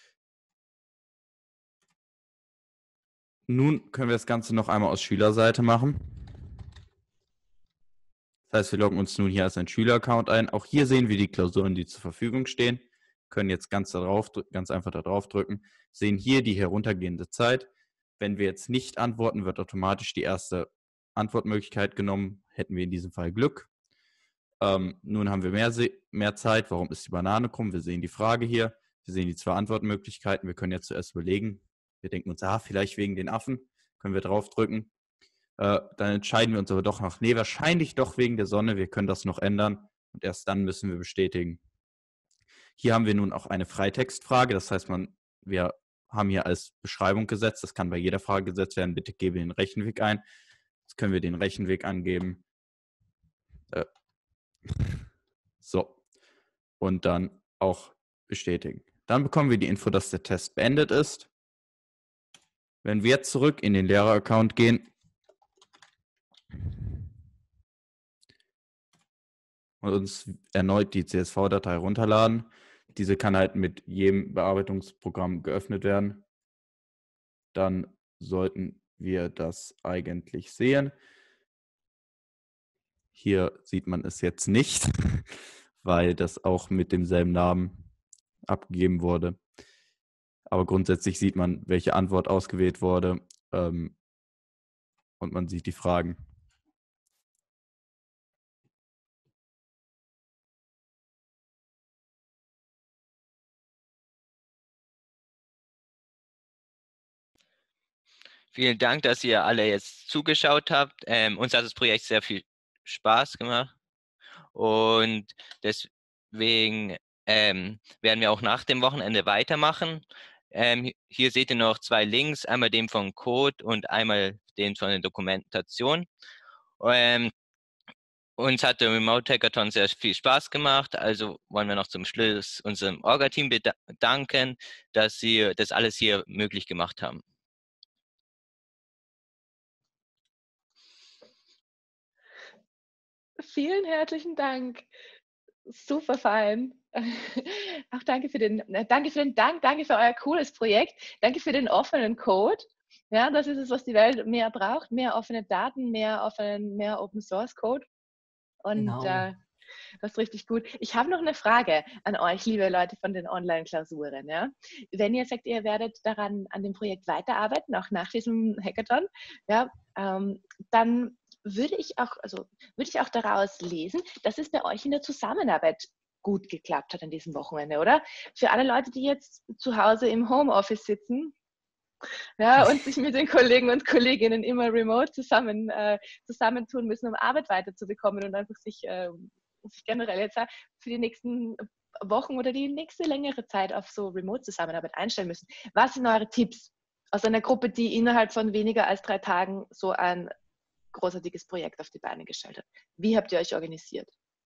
Nun können wir das Ganze noch einmal aus Schülerseite machen. Das heißt, wir loggen uns nun hier als ein Schüler-Account ein. Auch hier sehen wir die Klausuren, die zur Verfügung stehen. Können jetzt ganz, darauf, ganz einfach da drauf drücken, sehen hier die heruntergehende Zeit. Wenn wir jetzt nicht antworten, wird automatisch die erste Antwortmöglichkeit genommen. Hätten wir in diesem Fall Glück. Ähm, nun haben wir mehr, mehr Zeit. Warum ist die Banane krumm? Wir sehen die Frage hier. Wir sehen die zwei Antwortmöglichkeiten. Wir können jetzt zuerst überlegen. Wir denken uns, ah, vielleicht wegen den Affen. Können wir drauf drücken. Äh, dann entscheiden wir uns aber doch noch, nee, wahrscheinlich doch wegen der Sonne. Wir können das noch ändern. Und erst dann müssen wir bestätigen. Hier haben wir nun auch eine Freitextfrage, das heißt, man, wir haben hier als Beschreibung gesetzt, das kann bei jeder Frage gesetzt werden, bitte gebe den Rechenweg ein. Jetzt können wir den Rechenweg angeben. Äh, so, und dann auch bestätigen. Dann bekommen wir die Info, dass der Test beendet ist. Wenn wir jetzt zurück in den Lehrer-Account gehen und uns erneut die C S V-Datei runterladen, diese kann halt mit jedem Bearbeitungsprogramm geöffnet werden. Dann sollten wir das eigentlich sehen. Hier sieht man es jetzt nicht, weil das auch mit demselben Namen abgegeben wurde. Aber grundsätzlich sieht man, welche Antwort ausgewählt wurde, ähm, und man sieht die Fragen. Vielen Dank, dass ihr alle jetzt zugeschaut habt. Ähm, uns hat das Projekt sehr viel Spaß gemacht und deswegen ähm, werden wir auch nach dem Wochenende weitermachen. Ähm, hier seht ihr noch zwei Links, einmal den vom Code und einmal den von der Dokumentation. Ähm, uns hat der Remote Hackathon sehr viel Spaß gemacht, also wollen wir noch zum Schluss unserem Orga-Team bedanken, dass sie das alles hier möglich gemacht haben. Vielen herzlichen Dank. Super fein. Auch danke für den, danke für den Dank, danke für euer cooles Projekt, danke für den offenen Code. Ja, das ist es, was die Welt mehr braucht, mehr offene Daten, mehr offenen, mehr Open Source Code. Und Genau. äh, das ist richtig gut. Ich habe noch eine Frage an euch, liebe Leute von den Online-Klausuren. Ja? Wenn ihr sagt, ihr werdet daran an dem Projekt weiterarbeiten, auch nach diesem Hackathon, ja, ähm, dann würde ich auch, also würde ich auch daraus lesen, dass es bei euch in der Zusammenarbeit gut geklappt hat an diesem Wochenende, oder? Für alle Leute, die jetzt zu Hause im Homeoffice sitzen, ja, und sich mit den Kollegen und Kolleginnen immer remote zusammen, äh, zusammentun müssen, um Arbeit weiterzubekommen und einfach sich, äh, sich generell jetzt auch für die nächsten Wochen oder die nächste längere Zeit auf so Remote-Zusammenarbeit einstellen müssen. Was sind eure Tipps aus einer Gruppe, die innerhalb von weniger als drei Tagen so ein großartiges Projekt auf die Beine gestellt hat? Wie habt ihr euch organisiert?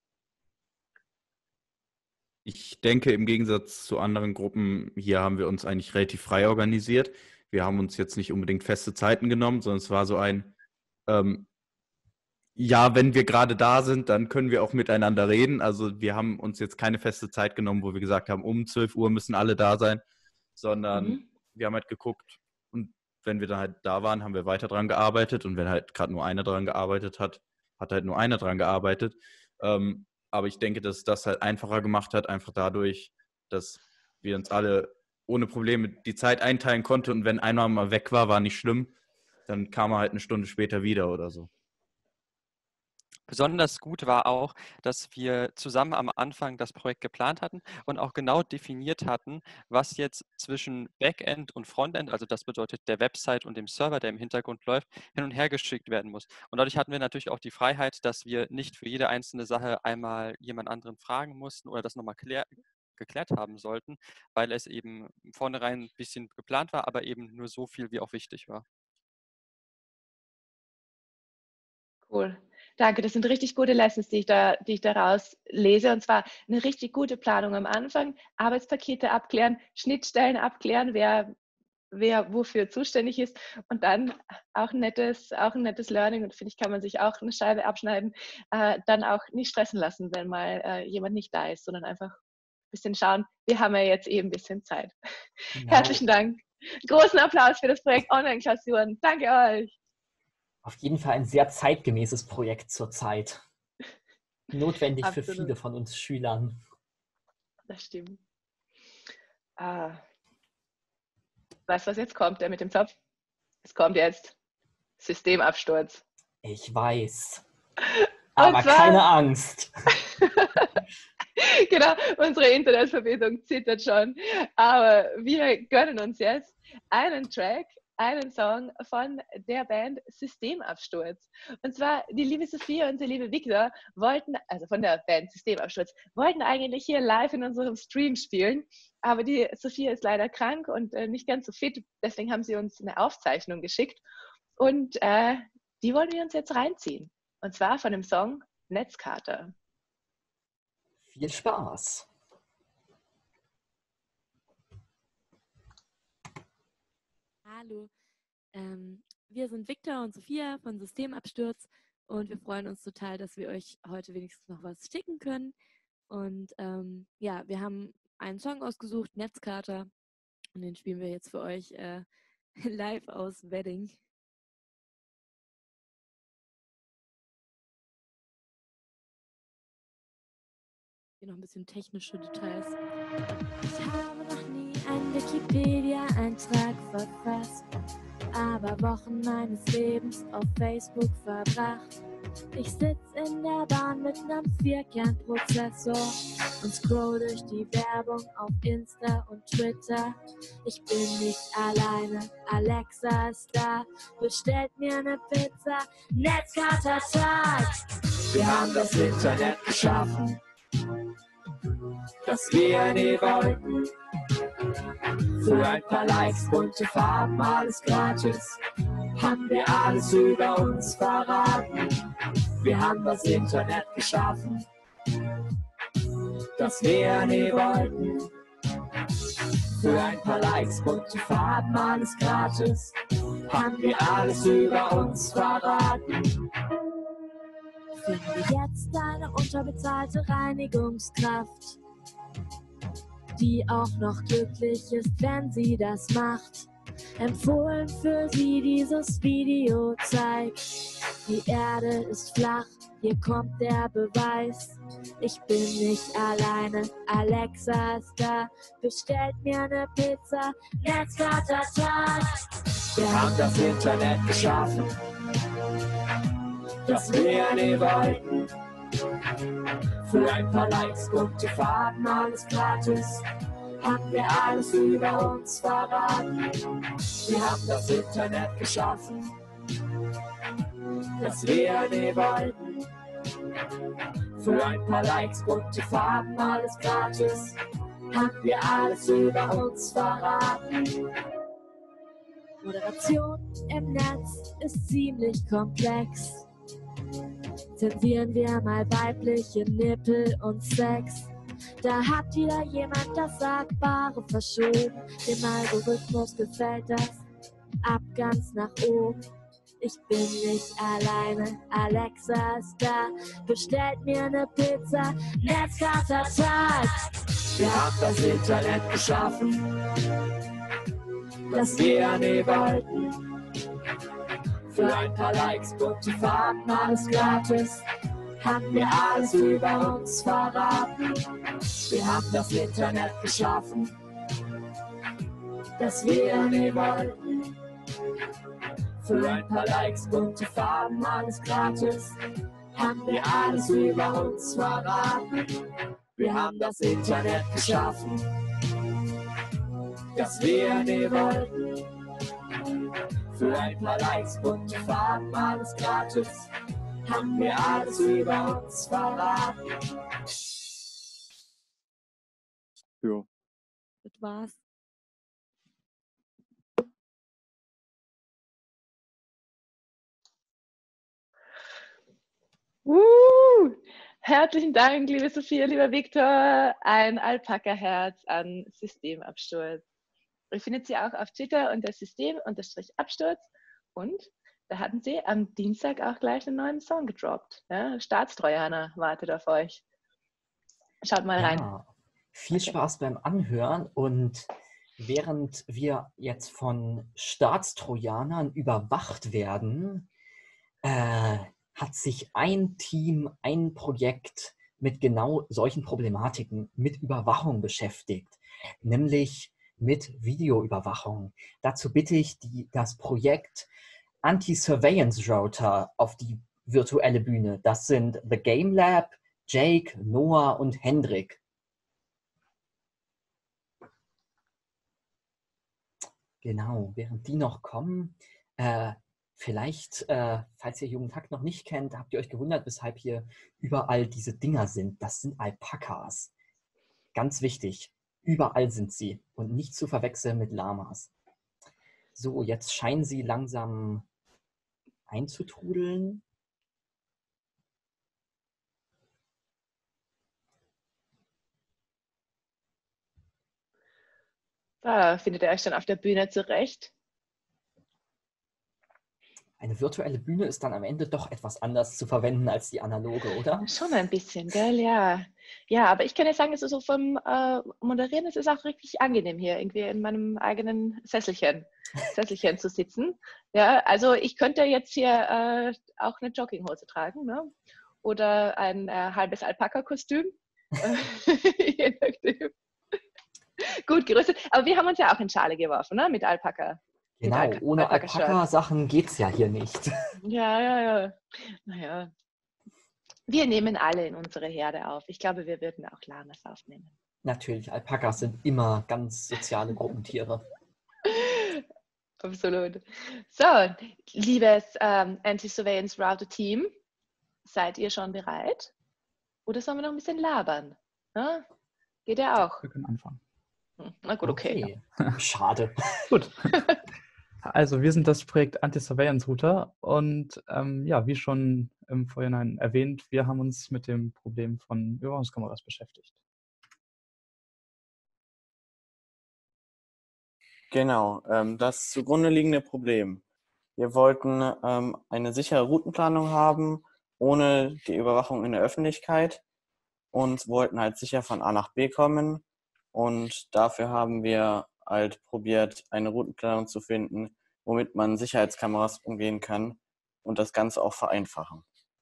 Ich denke, im Gegensatz zu anderen Gruppen, hier haben wir uns eigentlich relativ frei organisiert. Wir haben uns jetzt nicht unbedingt feste Zeiten genommen, sondern es war so ein, ähm, ja, wenn wir gerade da sind, dann können wir auch miteinander reden. Also wir haben uns jetzt keine feste Zeit genommen, wo wir gesagt haben, um zwölf Uhr müssen alle da sein, sondern mhm. wir haben halt geguckt und wenn wir dann halt da waren, haben wir weiter dran gearbeitet und wenn halt gerade nur einer dran gearbeitet hat, hat halt nur einer dran gearbeitet. Ähm, aber ich denke, dass das halt einfacher gemacht hat, einfach dadurch, dass wir uns alle ohne Probleme die Zeit einteilen konnten und wenn einer mal weg war, war nicht schlimm, dann kam er halt eine Stunde später wieder oder so. Besonders gut war auch, dass wir zusammen am Anfang das Projekt geplant hatten und auch genau definiert hatten, was jetzt zwischen Backend und Frontend, also das bedeutet der Website und dem Server, der im Hintergrund läuft, hin und her geschickt werden muss. Und dadurch hatten wir natürlich auch die Freiheit, dass wir nicht für jede einzelne Sache einmal jemand anderen fragen mussten oder das nochmal klär, geklärt haben sollten, weil es eben vornherein ein bisschen geplant war, aber eben nur so viel, wie auch wichtig war. Cool. Danke, das sind richtig gute Lessons, die ich, da, die ich daraus lese. Und zwar eine richtig gute Planung am Anfang, Arbeitspakete abklären, Schnittstellen abklären, wer, wer wofür zuständig ist. Und dann auch ein nettes, auch ein nettes Learning. Und finde ich, kann man sich auch eine Scheibe abschneiden. Äh, dann auch nicht stressen lassen, wenn mal äh, jemand nicht da ist, sondern einfach ein bisschen schauen, wir haben ja jetzt eben ein bisschen Zeit. Genau. Herzlichen Dank. Großen Applaus für das Projekt Online-Klausuren. Danke euch. Auf jeden Fall ein sehr zeitgemäßes Projekt zurzeit. Notwendig Absolut. Für viele von uns Schülern. Das stimmt. Ah. Weißt du, was jetzt kommt, der mit dem Zopf? Es kommt jetzt Systemabsturz. Ich weiß. Aber zwar, keine Angst. Genau, unsere Internetverbindung zittert schon. Aber wir gönnen uns jetzt einen Track, einen Song von der Band Systemabsturz. Und zwar die liebe Sophia und der liebe Victor wollten, also von der Band Systemabsturz, wollten eigentlich hier live in unserem Stream spielen, aber die Sophia ist leider krank und äh, nicht ganz so fit, deswegen haben sie uns eine Aufzeichnung geschickt und äh, die wollen wir uns jetzt reinziehen. Und zwar von dem Song Netzkarte. Viel Spaß! Hallo, ähm, wir sind Victor und Sophia von Systemabsturz und wir freuen uns total, dass wir euch heute wenigstens noch was schicken können. Und ähm, ja, wir haben einen Song ausgesucht, Netzkarte, und den spielen wir jetzt für euch äh, live aus Wedding. Hier noch ein bisschen technische Details. Ich habe noch nie einen Wikipedia-Eintrag verfasst, aber Wochen meines Lebens auf Facebook verbracht. Ich sitz in der Bahn mit einem Vierkernprozessor und scroll durch die Werbung auf Insta und Twitter. Ich bin nicht alleine, Alexa ist da, bestellt mir eine Pizza, Netzkarte-Tag. Wir haben das Internet geschaffen, das wir nie wollten. Für ein paar Likes, bunte Farben, alles gratis, haben wir alles über uns verraten. Wir haben das Internet geschaffen, das wir nie wollten. Für ein paar Likes, bunte Farben, alles gratis, haben wir alles über uns verraten. Finde jetzt eine unterbezahlte Reinigungskraft, die auch noch glücklich ist, wenn sie das macht. Empfohlen für sie dieses Video zeigt, die Erde ist flach, hier kommt der Beweis. Ich bin nicht alleine, Alexa ist da, bestellt mir eine Pizza, Netzkarte-Tag. Wir haben das Internet geschaffen, das wir nie wollten. Für ein paar Likes, bunte Farben, alles gratis, haben wir alles über uns verraten. Wir haben das Internet geschaffen, das wir nie wollten. Für ein paar Likes, bunte Farben, alles gratis, haben wir alles über uns verraten. Moderation im Netz ist ziemlich komplex. Zensieren wir mal weibliche Nippel und Sex. Da hat wieder jemand das Sagbare verschoben. Dem Algorithmus gefällt das ab ganz nach oben. Ich bin nicht alleine, Alexa ist da. Bestellt mir eine Pizza, Netzkatertag. Wir haben das Internet geschaffen, das wir nie wollten. Für ein paar Likes, bunte Farben, alles gratis, haben wir alles über uns verraten. Wir haben das Internet geschaffen, das wir nie wollten. Für ein paar Likes, bunte Farben, alles gratis, haben wir alles über uns verraten. Wir haben das Internet geschaffen, das wir nie wollten. Für ein paar Likes, bunte Farben, alles gratis, haben wir alles über uns verraten. Ja. Das war's. Uh, herzlichen Dank, liebe Sophia, lieber Viktor. Ein Alpaka-Herz an Systemabsturz. Ihr findet sie auch auf Twitter unter System-Absturz. Und da hatten sie am Dienstag auch gleich einen neuen Song gedroppt. Ja, Staatstrojaner wartet auf euch. Schaut mal rein. Ja, viel Spaß beim Anhören. Und während wir jetzt von Staatstrojanern überwacht werden, äh, hat sich ein Team, ein Projekt mit genau solchen Problematiken, mit Überwachung beschäftigt, nämlich mit Videoüberwachung. Dazu bitte ich die, das Projekt Anti-Surveillance Router auf die virtuelle Bühne. Das sind The Game Lab, Jake, Noah und Hendrik. Genau, während die noch kommen, äh, vielleicht, äh, falls ihr Jugendhack noch nicht kennt, habt ihr euch gewundert, weshalb hier überall diese Dinger sind. Das sind Alpakas. Ganz wichtig. Überall sind sie und nicht zu verwechseln mit Lamas. So, jetzt scheinen sie langsam einzutrudeln. Da findet ihr euch schon auf der Bühne zurecht. Eine virtuelle Bühne ist dann am Ende doch etwas anders zu verwenden als die analoge, oder? Schon ein bisschen, gell? Ja. Ja, aber ich kann ja sagen, es ist so vom äh, Moderieren, es ist auch richtig angenehm hier, irgendwie in meinem eigenen Sesselchen, Sesselchen zu sitzen. Ja, also ich könnte jetzt hier äh, auch eine Jogginghose tragen, ne? Oder ein äh, halbes Alpaka-Kostüm. Je nachdem. Gut gerüstet. Aber wir haben uns ja auch in Schale geworfen, ne? Mit Alpaka. Genau, Alpaka, ohne Alpaka Alpaka-Sachen geht es ja hier nicht. Ja, ja, ja. Naja. Wir nehmen alle in unsere Herde auf. Ich glaube, wir würden auch Lamas aufnehmen. Natürlich, Alpakas sind immer ganz soziale Gruppentiere. Absolut. So, liebes ähm, Anti-Surveillance Router Team, seid ihr schon bereit? Oder sollen wir noch ein bisschen labern? Na? Geht ja auch. Wir können anfangen. Na gut, okay. okay. Schade. Gut. Also wir sind das Projekt Anti-Surveillance Router und ähm, ja, wie schon im Vorhinein erwähnt, wir haben uns mit dem Problem von Überwachungskameras beschäftigt. Genau, ähm, das zugrunde liegende Problem. Wir wollten ähm, eine sichere Routenplanung haben, ohne die Überwachung in der Öffentlichkeit und wollten halt sicher von A nach B kommen. Und dafür haben wir halt probiert, eine Routenplanung zu finden, womit man Sicherheitskameras umgehen kann und das Ganze auch vereinfachen.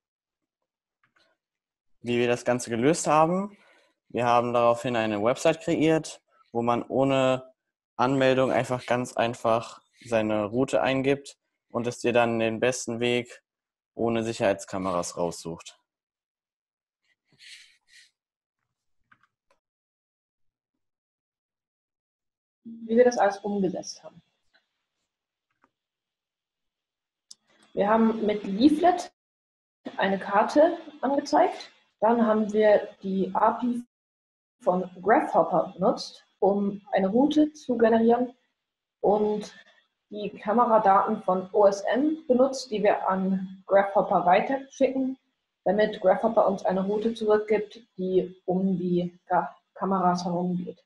Wie wir das Ganze gelöst haben, wir haben daraufhin eine Website kreiert, wo man ohne Anmeldung einfach ganz einfach seine Route eingibt und es dir dann den besten Weg ohne Sicherheitskameras raussucht. wie wir das alles umgesetzt haben. Wir haben mit Leaflet eine Karte angezeigt. Dann haben wir die A P I von Grasshopper benutzt, um eine Route zu generieren und die Kameradaten von O S M benutzt, die wir an Grasshopper weiterschicken, damit Grasshopper uns eine Route zurückgibt, die um die Kameras herum geht.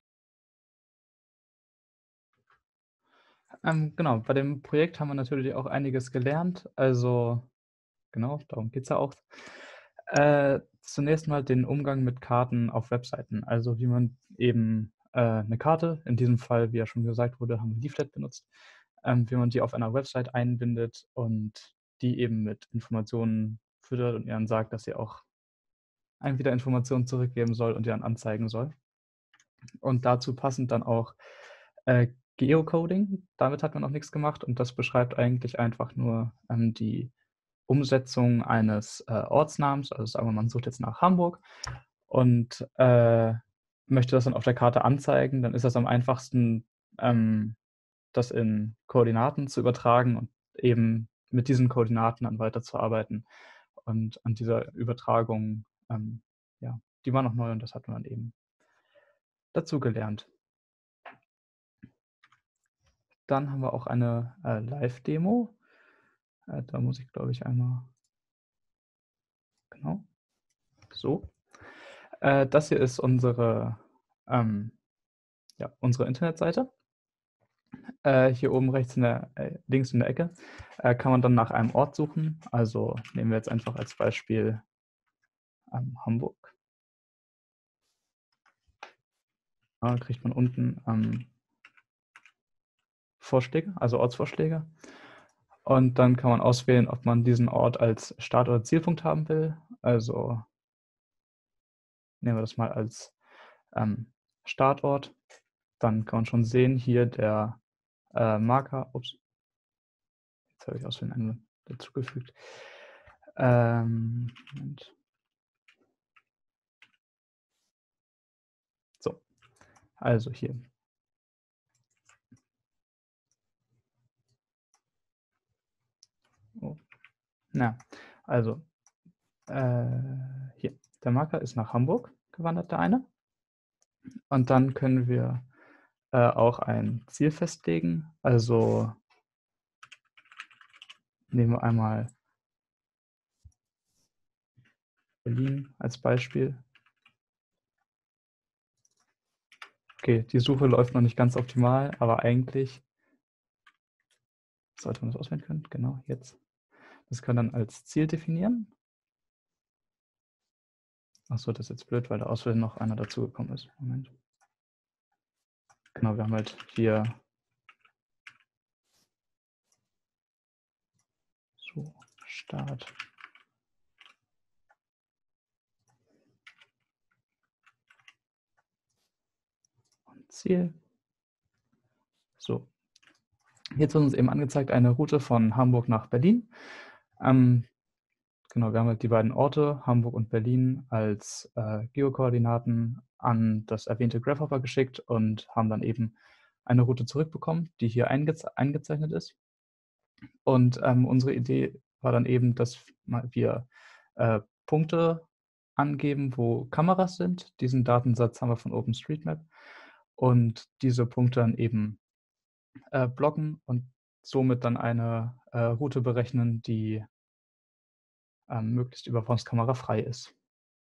Ähm, genau, bei dem Projekt haben wir natürlich auch einiges gelernt. Also, genau, darum geht es ja auch. Äh, zunächst mal den Umgang mit Karten auf Webseiten. Also, wie man eben äh, eine Karte, in diesem Fall, wie ja schon gesagt wurde, haben wir Leaflet benutzt, ähm, wie man die auf einer Website einbindet und die eben mit Informationen füttert und ihr dann sagt, dass sie auch einem wieder Informationen zurückgeben soll und ihr dann anzeigen soll. Und dazu passend dann auch äh, Geocoding. Damit hat man noch nichts gemacht und das beschreibt eigentlich einfach nur ähm, die Umsetzung eines äh, Ortsnamens. Also sagen wir, man sucht jetzt nach Hamburg und äh, möchte das dann auf der Karte anzeigen. Dann ist das am einfachsten, ähm, das in Koordinaten zu übertragen und eben mit diesen Koordinaten dann weiterzuarbeiten. Und an dieser Übertragung, ähm, ja, die war noch neu und das hat man dann eben dazu gelernt. Dann haben wir auch eine äh, Live-Demo. Äh, da muss ich, glaube ich, einmal, genau, so. Äh, das hier ist unsere, ähm, ja, unsere Internetseite. Äh, hier oben rechts in der, äh, links in der Ecke äh, kann man dann nach einem Ort suchen. Also nehmen wir jetzt einfach als Beispiel ähm, Hamburg. Da kriegt man unten ähm, Vorschläge, also Ortsvorschläge. Und dann kann man auswählen, ob man diesen Ort als Start- oder Zielpunkt haben will. Also nehmen wir das mal als ähm, Startort. Dann kann man schon sehen, hier der äh, Marker. Ups, jetzt habe ich aus Versehen einen dazugefügt. Ähm, Moment. So, also hier. Oh. Na, also äh, hier. Der Marker ist nach Hamburg gewandert, der eine. Und dann können wir äh, auch ein Ziel festlegen. Also nehmen wir einmal Berlin als Beispiel. Okay, die Suche läuft noch nicht ganz optimal, aber eigentlich sollte man das auswählen können. Genau, jetzt. Das können wir dann als Ziel definieren. Achso, das ist jetzt blöd, weil da aus Versehen noch einer dazugekommen ist. Moment. Genau, wir haben halt hier so Start. Und Ziel. So. Jetzt wird uns eben angezeigt eine Route von Hamburg nach Berlin. Ähm, genau, wir haben halt die beiden Orte, Hamburg und Berlin, als äh, Geokoordinaten an das erwähnte Grasshopper geschickt und haben dann eben eine Route zurückbekommen, die hier eingeze eingezeichnet ist. Und ähm, unsere Idee war dann eben, dass wir äh, Punkte angeben, wo Kameras sind. Diesen Datensatz haben wir von OpenStreetMap. Und diese Punkte dann eben äh, blocken und somit dann eine äh, Route berechnen, die ähm, möglichst überwachungskamerafrei ist.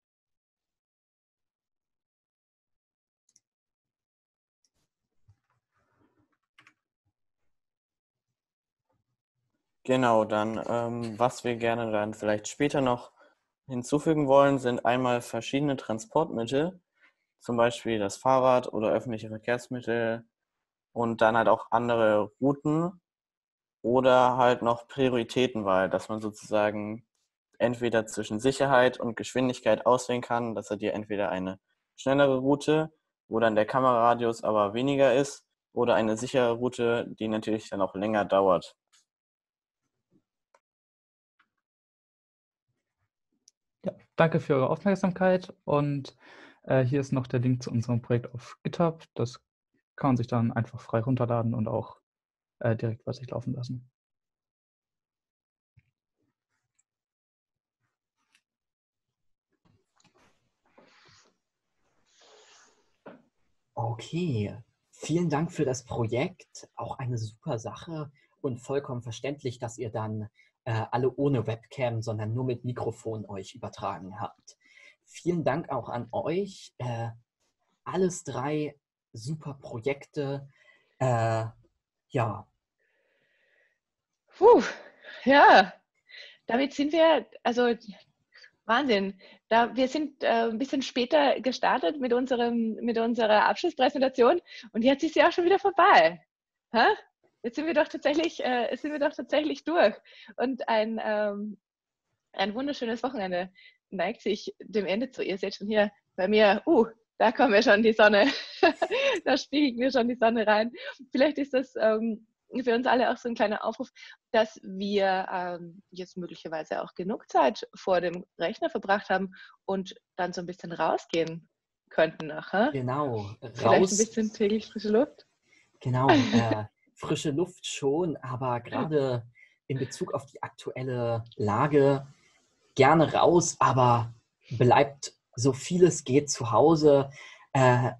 Genau, dann ähm, was wir gerne dann vielleicht später noch hinzufügen wollen, sind einmal verschiedene Transportmittel, zum Beispiel das Fahrrad oder öffentliche Verkehrsmittel und dann halt auch andere Routen oder halt noch Prioritätenwahl, dass man sozusagen entweder zwischen Sicherheit und Geschwindigkeit auswählen kann, dass er dir entweder eine schnellere Route, wo dann der Kameraradius aber weniger ist, oder eine sichere Route, die natürlich dann auch länger dauert. Ja, danke für eure Aufmerksamkeit und äh, hier ist noch der Link zu unserem Projekt auf GitHub. Das kann man sich dann einfach frei runterladen und auch äh, direkt bei sich laufen lassen. Okay, vielen Dank für das Projekt. Auch eine super Sache und vollkommen verständlich, dass ihr dann äh, alle ohne Webcam, sondern nur mit Mikrofon euch übertragen habt. Vielen Dank auch an euch. Äh, alles drei super Projekte. Äh, ja. Puh, ja, damit sind wir, also Wahnsinn. Da, wir sind äh, ein bisschen später gestartet mit, unserem, mit unserer Abschlusspräsentation und jetzt ist sie auch schon wieder vorbei. Hä? Jetzt sind wir doch tatsächlich, äh, sind wir doch tatsächlich durch. Und ein, ähm, ein wunderschönes Wochenende neigt sich dem Ende zu. Ihr seht schon hier bei mir, uh, da kommt mir schon die Sonne, da spiegelt mir schon die Sonne rein. Vielleicht ist das ähm, für uns alle auch so ein kleiner Aufruf, dass wir ähm, jetzt möglicherweise auch genug Zeit vor dem Rechner verbracht haben und dann so ein bisschen rausgehen könnten noch. Hä? Genau, Vielleicht raus. ein bisschen täglich frische Luft. Genau, äh, frische Luft schon, aber gerade in Bezug auf die aktuelle Lage gerne raus, aber bleibt so viel es geht zu Hause. Äh,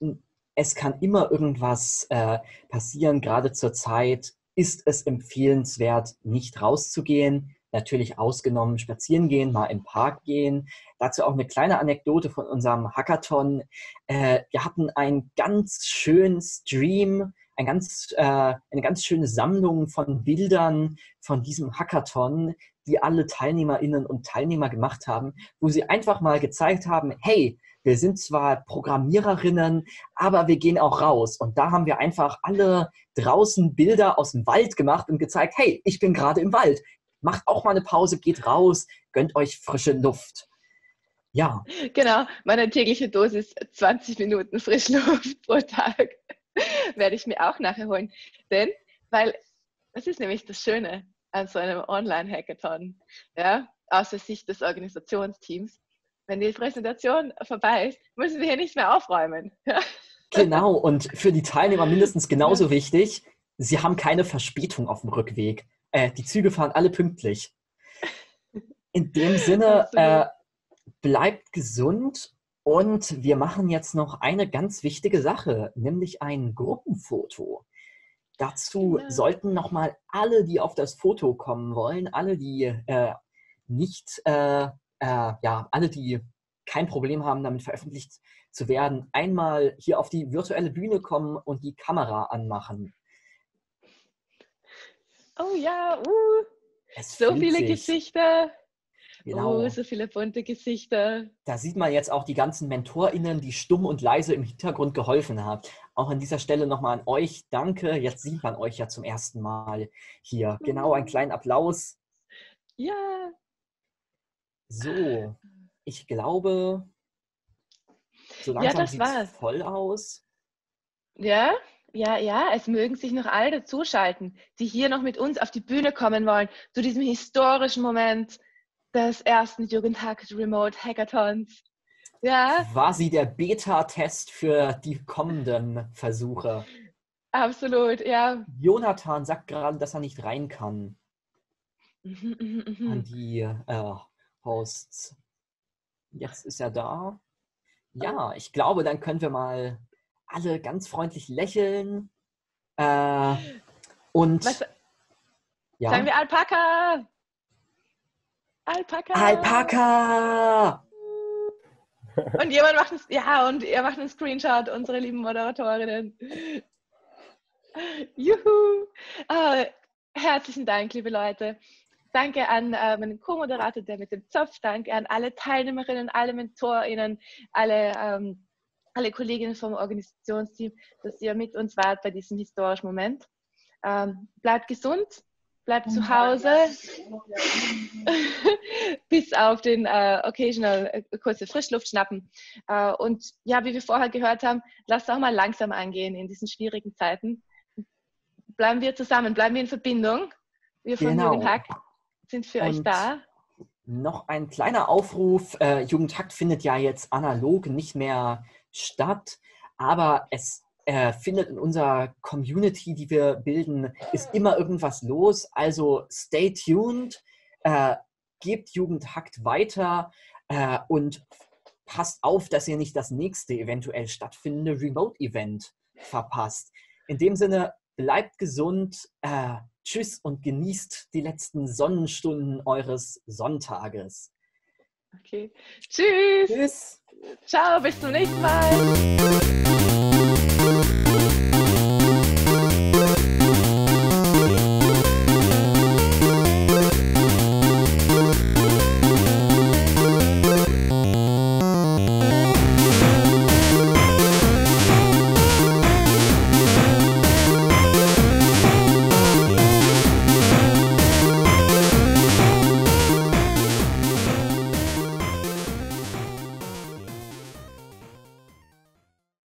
es kann immer irgendwas äh, passieren, gerade zur Zeit ist es empfehlenswert, nicht rauszugehen. Natürlich ausgenommen spazieren gehen, mal im Park gehen. Dazu auch eine kleine Anekdote von unserem Hackathon. Äh, wir hatten einen ganz schönen Stream, ein ganz, äh, eine ganz schöne Sammlung von Bildern von diesem Hackathon, die alle TeilnehmerInnen und Teilnehmer gemacht haben, wo sie einfach mal gezeigt haben, hey, wir sind zwar Programmiererinnen, aber wir gehen auch raus. Und da haben wir einfach alle draußen Bilder aus dem Wald gemacht und gezeigt, hey, ich bin gerade im Wald. Macht auch mal eine Pause, geht raus, gönnt euch frische Luft. Ja. Genau, meine tägliche Dosis zwanzig Minuten Frischluft pro Tag werde ich mir auch nachher holen. Denn, weil, das ist nämlich das Schöne an so einem Online-Hackathon, ja, aus der Sicht des Organisationsteams. Wenn die Präsentation vorbei ist, müssen wir hier nichts mehr aufräumen. Ja? Genau, und für die Teilnehmer mindestens genauso wichtig, sie haben keine Verspätung auf dem Rückweg. Äh, die Züge fahren alle pünktlich. In dem Sinne, äh, bleibt gesund und wir machen jetzt noch eine ganz wichtige Sache, nämlich ein Gruppenfoto. Dazu Ja. sollten nochmal alle, die auf das Foto kommen wollen, alle, die äh, nicht, äh, äh, ja, alle, die kein Problem haben, damit veröffentlicht zu werden, einmal hier auf die virtuelle Bühne kommen und die Kamera anmachen. Oh ja, uh, Es so fühlt viele sich- Gesichter. Genau. Oh, so viele bunte Gesichter. Da sieht man jetzt auch die ganzen MentorInnen, die stumm und leise im Hintergrund geholfen haben. Auch an dieser Stelle nochmal an euch. Danke. Jetzt sieht man euch ja zum ersten Mal hier. Genau, einen kleinen Applaus. Ja. So, ich glaube, so Ja, langsam das sieht es war's. voll aus. Ja, ja, ja, es mögen sich noch alle dazuschalten, die hier noch mit uns auf die Bühne kommen wollen, zu diesem historischen Moment des ersten Jugendhack Remote Hackathons. Ja, Quasi der Beta-Test für die kommenden Versuche. absolut, ja. Jonathan sagt gerade, dass er nicht rein kann Mhm, mhm, an mhm. die äh, Hosts. Jetzt ist er da. Ja, ich glaube, dann können wir mal alle ganz freundlich lächeln. Äh, und Was, ja. Sagen wir Alpaka! Alpaka! Alpaka! Und jemand macht es, ja, und ihr macht einen Screenshot, unsere lieben Moderatorinnen. Juhu! Ah, herzlichen Dank, liebe Leute. Danke an äh, meinen Co-Moderator, der mit dem Zopf. Danke an alle Teilnehmerinnen, alle MentorInnen, alle, ähm, alle Kolleginnen vom Organisationsteam, dass ihr mit uns wart bei diesem historischen Moment. Ähm, bleibt gesund, bleibt zu Hause, bis auf den äh, occasional äh, kurze Frischluft schnappen. Äh, und ja, wie wir vorher gehört haben, lasst auch mal langsam angehen in diesen schwierigen Zeiten. Bleiben wir zusammen, bleiben wir in Verbindung. Wir von Genau. Jugendhack sind für euch Und da. noch ein kleiner Aufruf. Äh, Jugendhakt findet ja jetzt analog nicht mehr statt, aber es äh, findet in unserer Community, die wir bilden, ist immer irgendwas los. Also stay tuned, äh, gebt Jugendhackt weiter äh, und passt auf, dass ihr nicht das nächste eventuell stattfindende Remote-Event verpasst. In dem Sinne, bleibt gesund, äh, tschüss und genießt die letzten Sonnenstunden eures Sonntages. Okay. Tschüss. Tschüss. Ciao, bis zum nächsten Mal.